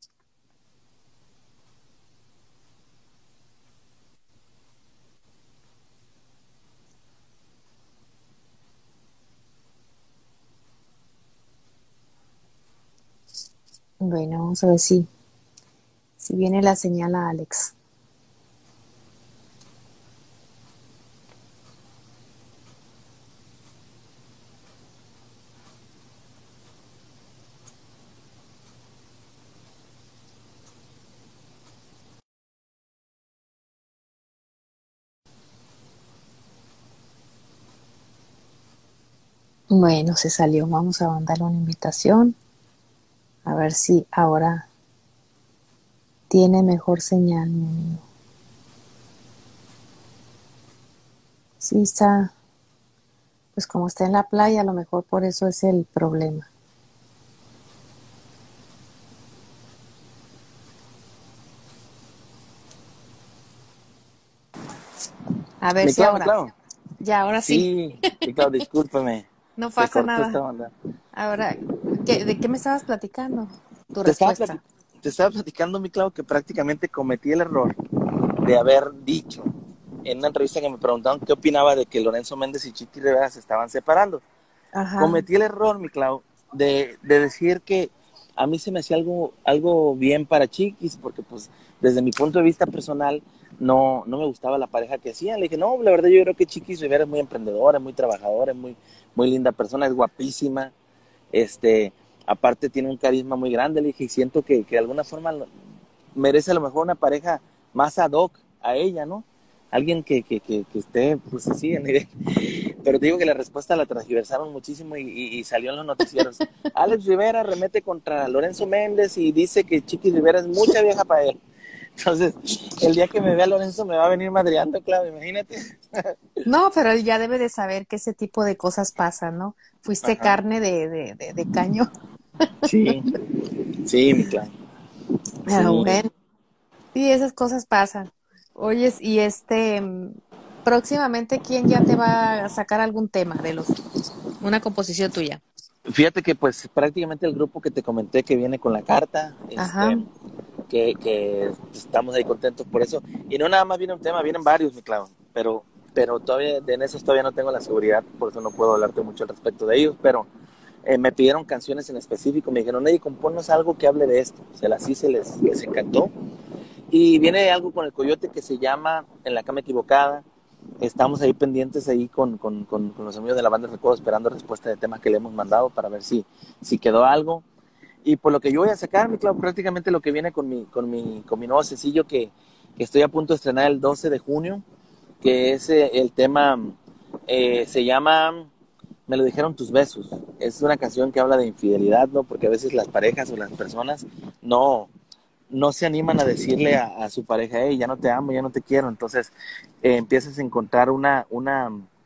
Bueno, vamos a ver si, si viene la señal a Alex. Bueno, se salió. Vamos a mandarle una invitación. A ver si ahora tiene mejor señal, mi amigo. Sí, está, pues como está en la playa, a lo mejor por eso es el problema. A ver Mi si Clau, mi ahora. Clau. Ya, ahora sí. Sí, mi Clau, discúlpame. No Se pasa cortó nada. esta onda. Ahora, ¿qué, ¿de qué me estabas platicando? Tu Te estaba, plati- respuesta. te estaba platicando, mi Clau, que prácticamente cometí el error de haber dicho en una entrevista que me preguntaron qué opinaba de que Lorenzo Méndez y Chiqui Rivera se estaban separando. Ajá. Cometí el error, mi Clau, de, de decir que a mí se me hacía algo, algo bien para Chiquis, porque pues desde mi punto de vista personal no, no me gustaba la pareja que hacían. Le dije, no, la verdad yo creo que Chiquis Rivera es muy emprendedora, es muy trabajadora, es muy, muy linda persona, es guapísima, este, aparte tiene un carisma muy grande. Le dije, y siento que, que de alguna forma merece a lo mejor una pareja más ad hoc a ella, ¿no? Alguien que, que, que, que esté, pues así, a nivel. Pero te digo que la respuesta la transgiversaron muchísimo y, y, y salió en los noticieros. Alex Rivera remete contra Lorenzo Méndez y dice que Chiqui Rivera es mucha vieja para él. Entonces, el día que me vea Lorenzo me va a venir madreando, claro, imagínate. No, pero él ya debe de saber que ese tipo de cosas pasan, ¿no? Fuiste Ajá. carne de, de, de, de caño. Sí, sí, mi clan. Ah, Sí. bueno. Sí, esas cosas pasan. Oyes, y este, mm, próximamente, ¿quién ya te va a sacar algún tema de los, una composición tuya? Fíjate que pues prácticamente el grupo que te comenté que viene con la carta, Ajá. este, que, que estamos ahí contentos por eso. Y no nada más viene un tema, vienen varios, mi Clau, pero, pero todavía de en esos todavía no tengo la seguridad, por eso no puedo hablarte mucho al respecto de ellos, pero eh, me pidieron canciones en específico, me dijeron, hey, componnos algo que hable de esto, se las hice, les, les encantó. Y viene algo con el Coyote que se llama En la cama equivocada. Estamos ahí pendientes ahí con, con, con, con los amigos de la banda de Recodo esperando respuesta de temas que le hemos mandado para ver si, si quedó algo. Y por lo que yo voy a sacar, mi Clau, prácticamente lo que viene con mi, con mi, con mi nuevo sencillo que, que estoy a punto de estrenar el doce de junio, que es eh, el tema, eh, se llama Me lo dijeron tus besos. Es una canción que habla de infidelidad, ¿no? Porque a veces las parejas o las personas no, no se animan a decirle a, a su pareja, hey, ya no te amo, ya no te quiero. Entonces eh, empiezas a encontrar una, una,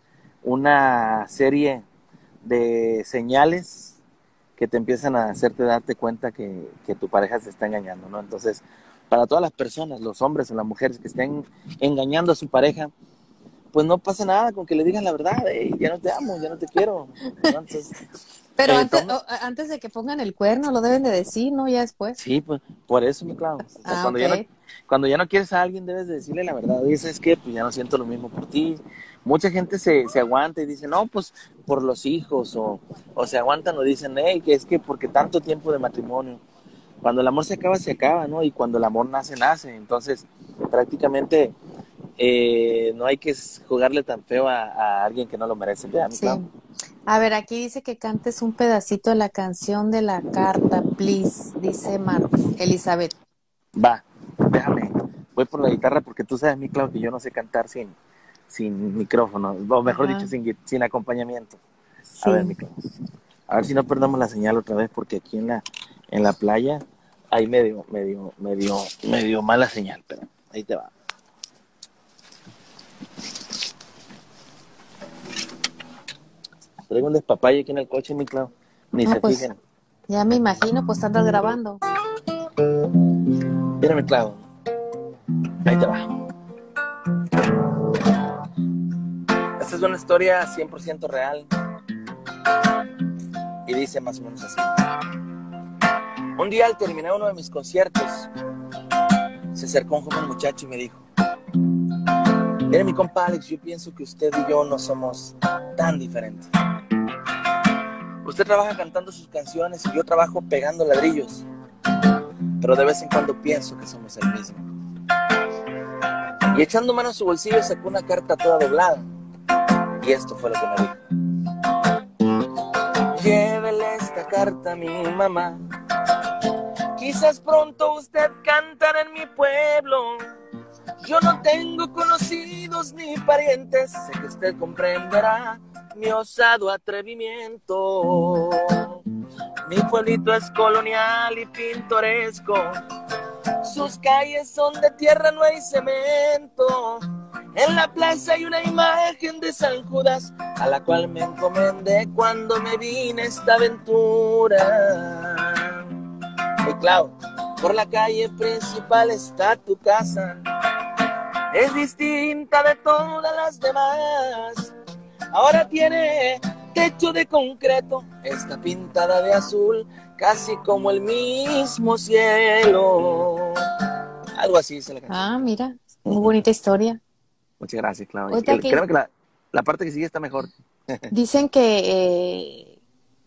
una serie de señales que te empiezan a hacerte darte cuenta que, que tu pareja se está engañando, ¿no? Entonces, para todas las personas, los hombres o las mujeres que estén engañando a su pareja, pues no pasa nada con que le digan la verdad, hey, ya no te amo, ya no te quiero, ¿no? Entonces, Pero eh, antes, toma, o- antes de que pongan el cuerno, lo deben de decir, ¿no? Ya después. sí, pues por eso, mi clavo. O sea, Ah, cuando ok. ya no, cuando ya no quieres a alguien, debes de decirle la verdad. Oye, ¿sabes qué? Pues ya no siento lo mismo por ti. Mucha gente se, se aguanta y dice, no, pues por los hijos, o, o se aguantan o dicen, hey, que es que porque tanto tiempo de matrimonio. Cuando el amor se acaba, se acaba, ¿no? Y cuando el amor nace, nace. Entonces, prácticamente eh, no hay que jugarle tan feo a, a alguien que no lo merece, ¿verdad, mi clavo? Sí. A ver, aquí dice que cantes un pedacito de la canción de la carta, please, dice Mar Elizabeth. Va, déjame. voy por la guitarra porque tú sabes, mi Clau, que yo no sé cantar sin, sin micrófono, o mejor Ajá, dicho, sin, sin acompañamiento. A ver, mi sí. Clau, a ver si no perdamos la señal otra vez, porque aquí en la, en la playa hay medio, medio, medio, medio mala señal, pero ahí te va. Traigo un despapalle aquí en el coche, mi Clau, ni No, se pues fijen. ya me imagino, pues andas grabando. Mira, mi Clau, ahí te va. Esta es una historia cien por ciento real y dice más o menos así. Un día al terminar uno de mis conciertos, se acercó un joven muchacho y me dijo: mire, mi compa Alex, yo pienso que usted y yo no somos tan diferentes. Usted trabaja cantando sus canciones y yo trabajo pegando ladrillos, pero de vez en cuando pienso que somos el mismo. Y echando mano a su bolsillo sacó una carta toda doblada, y esto fue lo que me dijo: llévele esta carta a mi mamá, quizás pronto usted cantará en mi pueblo. Yo no tengo conocidos ni parientes, sé que usted comprenderá mi osado atrevimiento. Mi pueblito es colonial y pintoresco, sus calles son de tierra, no hay cemento. En la plaza hay una imagen de San Judas, a la cual me encomendé cuando me vine esta aventura. Y claro, por la calle principal está tu casa, es distinta de todas las demás. Ahora tiene techo de concreto, está pintada de azul, casi como el mismo cielo. Algo así dice la canción. Ah, mira, muy bonita historia. Muchas gracias, Claudia. Ahorita que Créeme que la, la parte que sigue está mejor. dicen que eh,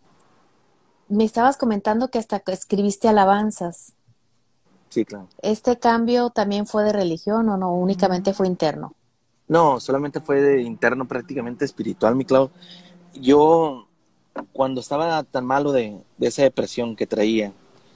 me estabas comentando que hasta escribiste alabanzas. Sí, claro. ¿Este cambio también fue de religión o no? Únicamente fue interno. No, solamente fue de interno, prácticamente espiritual, mi Clau. Yo, cuando estaba tan malo de, de esa depresión que traía,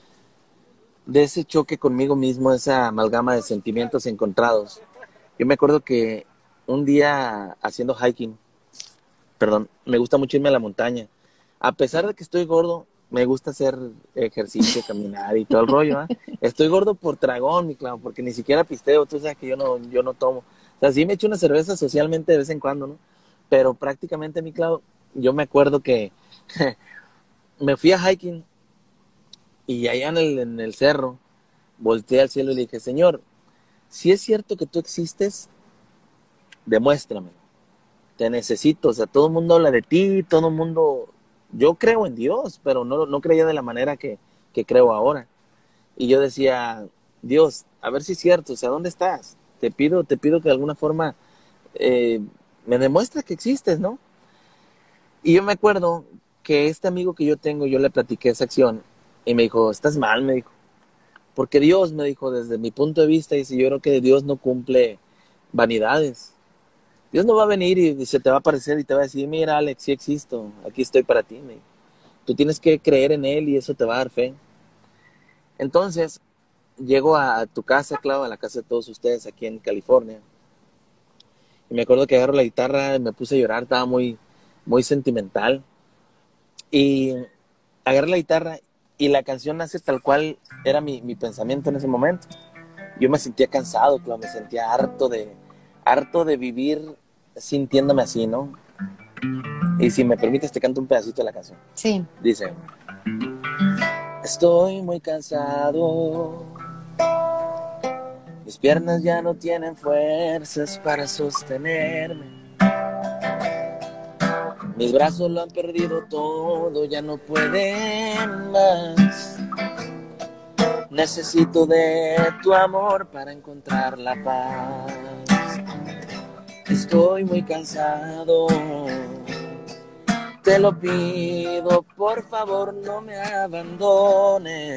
de ese choque conmigo mismo, esa amalgama de sentimientos encontrados, yo me acuerdo que un día haciendo hiking, perdón, me gusta mucho irme a la montaña. A pesar de que estoy gordo, me gusta hacer ejercicio, caminar y todo el rollo, ¿eh? Estoy gordo por tragón, mi Clau, porque ni siquiera pisteo, tú sabes que yo no, yo no tomo. O sea, sí me echo una cerveza socialmente de vez en cuando, ¿no? Pero prácticamente, mi Clau, yo me acuerdo que me fui a hiking y allá en el, en el cerro, volteé al cielo y le dije: Señor, si es cierto que tú existes, demuéstramelo. Te necesito. O sea, todo el mundo habla de ti, todo el mundo... Yo creo en Dios, pero no, no creía de la manera que, que creo ahora. Y yo decía: Dios, a ver si es cierto, o sea, ¿dónde estás? Te pido, te pido que de alguna forma eh, me demuestres que existes, ¿no? Y yo me acuerdo que este amigo que yo tengo, yo le platiqué esa acción y me dijo: estás mal, me dijo. Porque Dios, me dijo, desde mi punto de vista, dice, yo creo que Dios no cumple vanidades. Dios no va a venir y se te va a aparecer y te va a decir: mira, Alex, sí existo, aquí estoy para ti. Me dijo. Tú tienes que creer en Él y eso te va a dar fe. Entonces, llego a tu casa, Clau, a la casa de todos ustedes aquí en California. Y me acuerdo que agarro la guitarra y me puse a llorar, estaba muy, muy sentimental. Y agarré la guitarra y la canción nace tal cual era mi, mi pensamiento en ese momento. Yo me sentía cansado, Clau, me sentía harto de, harto de vivir sintiéndome así, ¿no? Y si me permites, te canto un pedacito de la canción. Sí. Dice: estoy muy cansado, mis piernas ya no tienen fuerzas para sostenerme, mis brazos lo han perdido todo, ya no pueden más. Necesito de tu amor para encontrar la paz. Estoy muy cansado, te lo pido, por favor no me abandones.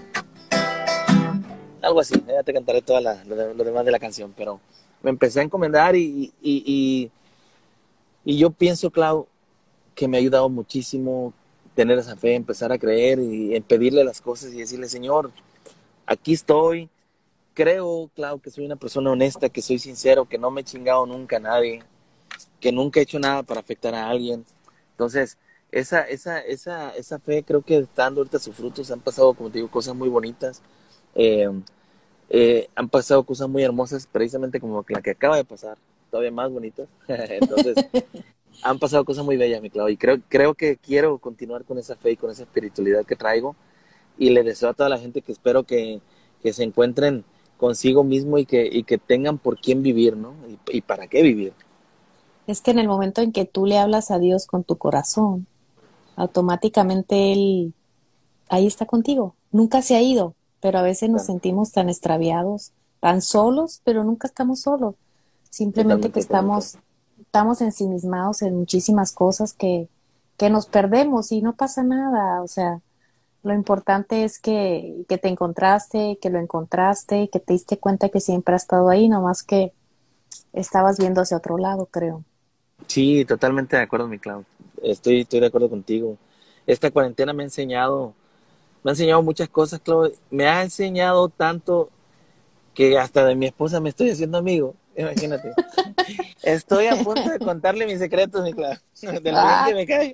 Algo así, ya te cantaré todo lo, de, lo demás de la canción, pero me empecé a encomendar y, y, y, y yo pienso, Clau, que me ha ayudado muchísimo tener esa fe, empezar a creer y en pedirle las cosas y decirle: Señor, aquí estoy, creo, Clau, que soy una persona honesta, que soy sincero, que no me he chingado nunca a nadie, que nunca he hecho nada para afectar a alguien. Entonces, esa, esa, esa, esa fe creo que está dando ahorita sus frutos. Han pasado, como te digo, cosas muy bonitas. Eh, eh, han pasado cosas muy hermosas, precisamente como la que acaba de pasar, todavía más bonitas. Entonces, han pasado cosas muy bellas, mi Clau, y creo, creo que quiero continuar con esa fe y con esa espiritualidad que traigo, y le deseo a toda la gente que espero que, que se encuentren consigo mismo y que, y que tengan por quién vivir, ¿no? Y, y para qué vivir. Es que en el momento en que tú le hablas a Dios con tu corazón, automáticamente Él ahí está contigo. Nunca se ha ido, pero a veces nos Claro, sentimos tan extraviados, tan solos, pero nunca estamos solos. Simplemente que totalmente de acuerdo, mi Clau. estamos, estamos ensimismados en muchísimas cosas que, que nos perdemos y no pasa nada. O sea, lo importante es que, que te encontraste, que lo encontraste, que te diste cuenta que siempre ha estado ahí, nomás que estabas viendo hacia otro lado, creo. Sí, totalmente de acuerdo, mi Clau. Estoy, estoy de acuerdo contigo. Esta cuarentena me ha enseñado, me ha enseñado muchas cosas, Clau. Me ha enseñado tanto que hasta de mi esposa me estoy haciendo amigo. Imagínate. Estoy a punto de contarle mis secretos, mi Clau, de lo bien que Ah, me cae.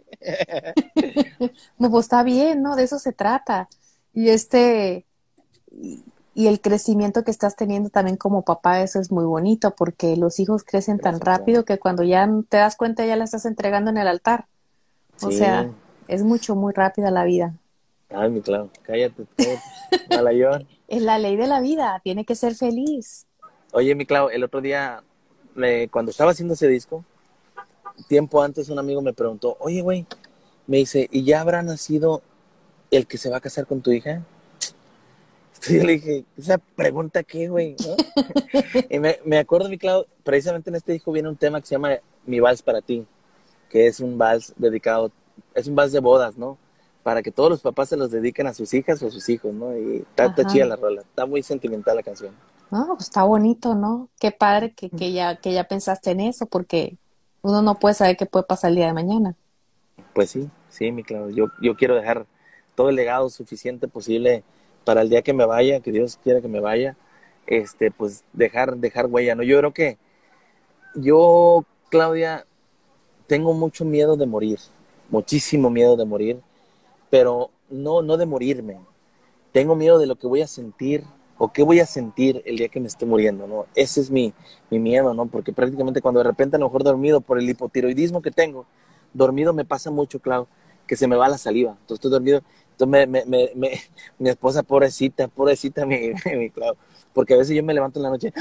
no, pues está bien, ¿no? De eso se trata. Y este, y, y el crecimiento que estás teniendo también como papá, eso es muy bonito, porque los hijos crecen tan Gracias, Clau. rápido que cuando ya te das cuenta ya la estás entregando en el altar. O Sí. sea, es mucho, muy rápida la vida. Ay, mi Clau, cállate, cállate. Malayón. Es la ley de la vida, tiene que ser feliz. Oye, mi Clau, el otro día, me, cuando estaba haciendo ese disco, tiempo antes un amigo me preguntó, oye, güey, me dice, ¿y ya habrá nacido el que se va a casar con tu hija? Entonces yo le dije, ¿esa pregunta qué, güey? ¿No? Y me, me acuerdo, mi Clau, precisamente en este disco viene un tema que se llama Mi Vals para ti, que es un vals dedicado, es un vals de bodas, ¿no? Para que todos los papás se los dediquen a sus hijas o a sus hijos, ¿no? Y está, está chida Ajá. la rola, está muy sentimental la canción. No, pues está bonito, ¿no? Qué padre que, que ya, que ya pensaste en eso, porque uno no puede saber qué puede pasar el día de mañana. Pues sí, sí, mi Clau, yo, yo quiero dejar todo el legado suficiente posible para el día que me vaya, que Dios quiera que me vaya, este, pues dejar, dejar huella, ¿no? Yo creo que yo, Claudia, tengo mucho miedo de morir, muchísimo miedo de morir, pero no, no de morirme. Tengo miedo de lo que voy a sentir o qué voy a sentir el día que me esté muriendo, ¿no? Ese es mi, mi miedo, ¿no? Porque prácticamente cuando de repente a lo mejor dormido por el hipotiroidismo que tengo, dormido me pasa mucho, claro, que se me va la saliva. Entonces estoy dormido, entonces me, me, me, me mi esposa, pobrecita, pobrecita, mi, mi Clau, porque a veces yo me levanto en la noche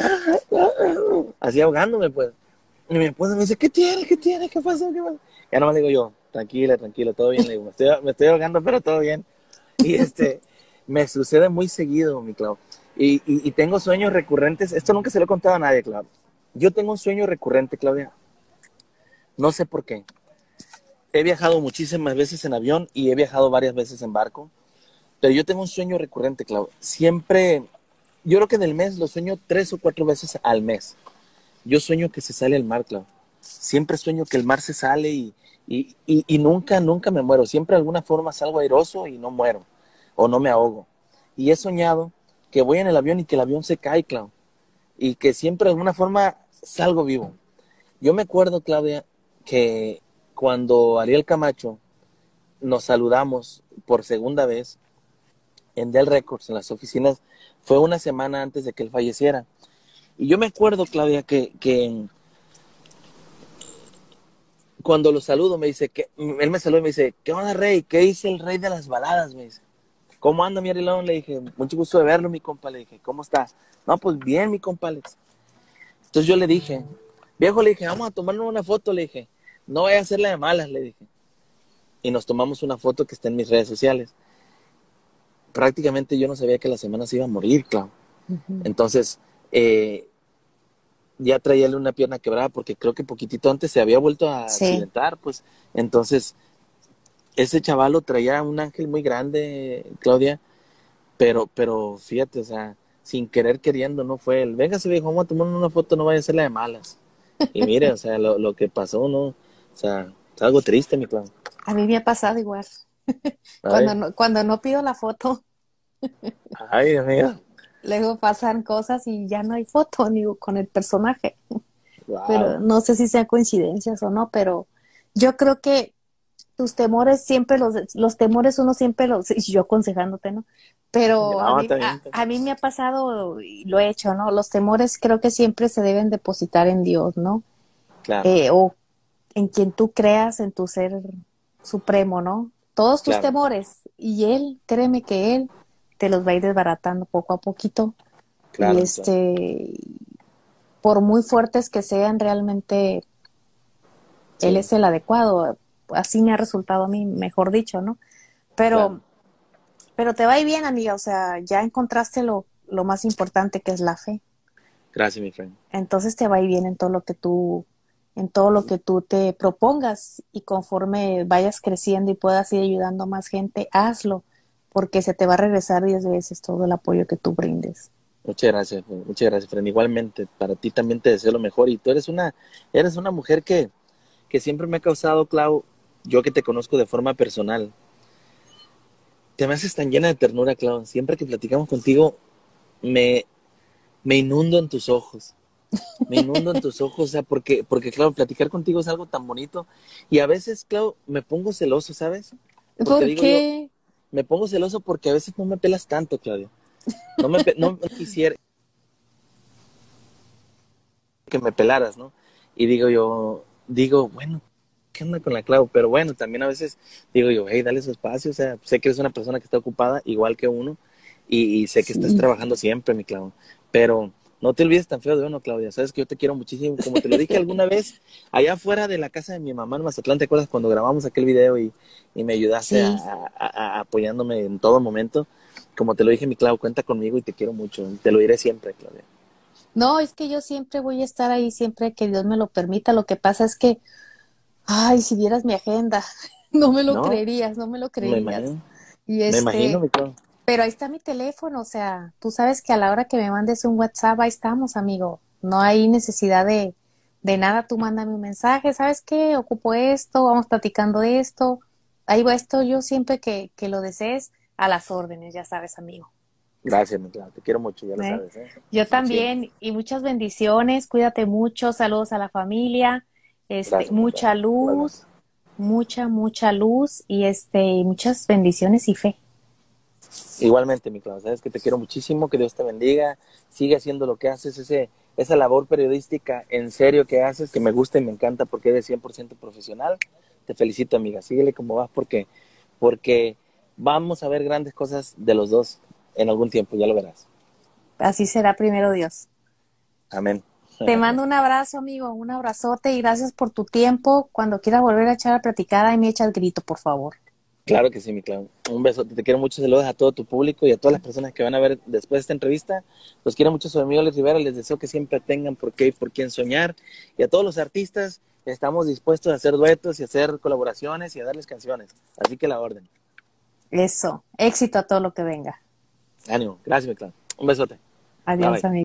así ahogándome, pues. Y mi esposa me dice, ¿qué tiene? ¿Qué tiene? ¿Qué pasó? ¿Qué pasó? Ya nomás le digo yo, tranquila, tranquila, todo bien. Le digo, me estoy, me estoy ahogando, pero todo bien. Y este, me sucede muy seguido, mi Clau. Y, y, y tengo sueños recurrentes. Esto nunca se lo he contado a nadie, Clau. Yo tengo un sueño recurrente, Claudia. No sé por qué. He viajado muchísimas veces en avión y he viajado varias veces en barco. Pero yo tengo un sueño recurrente, Clau. Siempre, yo creo que en el mes lo sueño tres o cuatro veces al mes. Yo sueño que se sale el mar, Clau. Siempre sueño que el mar se sale y, y, y, y nunca, nunca me muero. Siempre de alguna forma salgo airoso y no muero. O no me ahogo. Y he soñado que voy en el avión y que el avión se cae, Clau. Y que siempre de alguna forma salgo vivo. Yo me acuerdo, Claudia, que cuando Ariel Camacho nos saludamos por segunda vez en Dell Records, en las oficinas, fue una semana antes de que él falleciera. Y yo me acuerdo, Claudia, que, que cuando lo saludo me dice, que él me saluda y me dice, ¿qué onda, rey? ¿Qué dice el rey de las baladas? Me dice, ¿cómo anda mi Arilón? Le dije, mucho gusto de verlo, mi compa. Le dije, ¿cómo está? No, pues bien, mi compa Alex. Entonces yo le dije, viejo, le dije, vamos a tomarnos una foto, le dije, no vaya a hacerla de malas, le dije. Y nos tomamos una foto que está en mis redes sociales. Prácticamente yo no sabía que la semana se iba a morir, claro. Ujú. Entonces, eh, ya traía una pierna quebrada porque creo que poquitito antes se había vuelto a Sí, accidentar, pues. Entonces, ese chavalo traía un ángel muy grande, Claudia, pero, pero fíjate, o sea, sin querer queriendo, no fue él. Véngase, viejo, vamos a tomar una foto, no vaya a ser la de malas. Y mire, o sea, lo, lo que pasó, ¿no? O sea, es algo triste, mi clan. a mí me ha pasado igual. Cuando Ay, no, cuando no pido la foto, ay, Dios mío. luego pasan cosas y ya no hay foto ni con el personaje. Pero Wow. no sé si sean coincidencias o no, pero yo creo que tus temores siempre los, los temores uno siempre los, y yo aconsejándote, ¿no? Pero a No, mí, está bien, a, está bien. a mí me ha pasado y lo he hecho, ¿no? Los temores creo que siempre se deben depositar en Dios, ¿no? Claro, Eh, o en quien tú creas, en tu ser supremo, ¿no? Todos tus claro, temores y Él, créeme que Él te los va a ir desbaratando poco a poquito y claro, mi Clau. este, por muy fuertes que sean, realmente Él Sí, es el adecuado. Así me ha resultado a mí, mejor dicho, ¿no? claro. Pero, pero te va a ir bien, amiga, o sea, ya encontraste lo, lo más importante que es la fe. Gracias, mi friend. Entonces te va a ir bien en todo lo que tú, en todo lo que tú te propongas y conforme vayas creciendo y puedas ir ayudando a más gente, hazlo, porque se te va a regresar diez veces todo el apoyo que tú brindes. Muchas gracias, friend. Muchas gracias, friend. Igualmente, para ti también te deseo lo mejor. Y tú eres una, eres una mujer que, que siempre me ha causado, Clau, yo que te conozco de forma personal, te me haces tan llena de ternura, Clau. Siempre que platicamos contigo, me, me inundo en tus ojos. Me inundo en tus ojos, o sea, porque, porque, claro, platicar contigo es algo tan bonito. Y a veces, claro, me pongo celoso, ¿sabes? Porque ¿Por digo yo, qué? me pongo celoso porque a veces no me pelas tanto, Claudia. No me, pe- no, no quisiera que me pelaras, ¿no? Y digo yo, digo, bueno, ¿qué onda con la Clau? Pero bueno, también a veces digo yo, hey, dale su espacio, o sea, sé que eres una persona que está ocupada, igual que uno, y, y sé que estás Sí. trabajando siempre, mi Clau. Pero no te olvides tan feo de uno, Claudia. Sabes que yo te quiero muchísimo. Como te lo dije alguna vez, allá afuera de la casa de mi mamá en Mazatlán, ¿te acuerdas cuando grabamos aquel video y, y me ayudaste a, Sí. a- a- apoyándome en todo momento? Como te lo dije, mi Clau, cuenta conmigo y te quiero mucho. Te lo diré siempre, Claudia. No, es que yo siempre voy a estar ahí, siempre que Dios me lo permita. Lo que pasa es que, ay, si vieras mi agenda, no me lo No, creerías, no me lo me creerías. imagino. Y Me imagino, este, mi Clau. pero ahí está mi teléfono, o sea, tú sabes que a la hora que me mandes un WhatsApp, ahí estamos, amigo. No hay necesidad de, de nada, tú mándame un mensaje, ¿sabes qué? Ocupo esto, vamos platicando de esto. Ahí va esto, yo siempre que, que lo desees, a las órdenes, ya sabes, amigo. Gracias, mi Clau. Te quiero mucho, ya lo ¿Eh? sabes, ¿eh? Yo Sí. también, y muchas bendiciones, cuídate mucho, saludos a la familia, este, Gracias, mi Clau. mucha Igualmente. luz, mucha, mucha luz, y este, y muchas bendiciones y fe. Igualmente, mi Clau, sabes que te quiero muchísimo, que Dios te bendiga, sigue haciendo lo que haces, ese, esa labor periodística en serio que haces, que me gusta y me encanta porque eres cien por ciento profesional. Te felicito, amiga, síguele como vas porque, porque vamos a ver grandes cosas de los dos en algún tiempo, ya lo verás. Así será primero Dios. Amén. Te mando un abrazo, amigo, un abrazote y gracias por tu tiempo. Cuando quieras volver a echar a platicar, ahí me echas grito, por favor. Claro que sí, mi Clau. Un beso, te quiero mucho, saludos a todo tu público y a todas las personas que van a ver después de esta entrevista. Los quiero mucho, soy amigo Les Rivera, les deseo que siempre tengan por qué y por quién soñar. Y a todos los artistas, estamos dispuestos a hacer duetos y a hacer colaboraciones y a darles canciones. Así que la orden. Eso, éxito a todo lo que venga. Ánimo, gracias, mi Clau. Un besote. Bye Adiós, bye. amigo.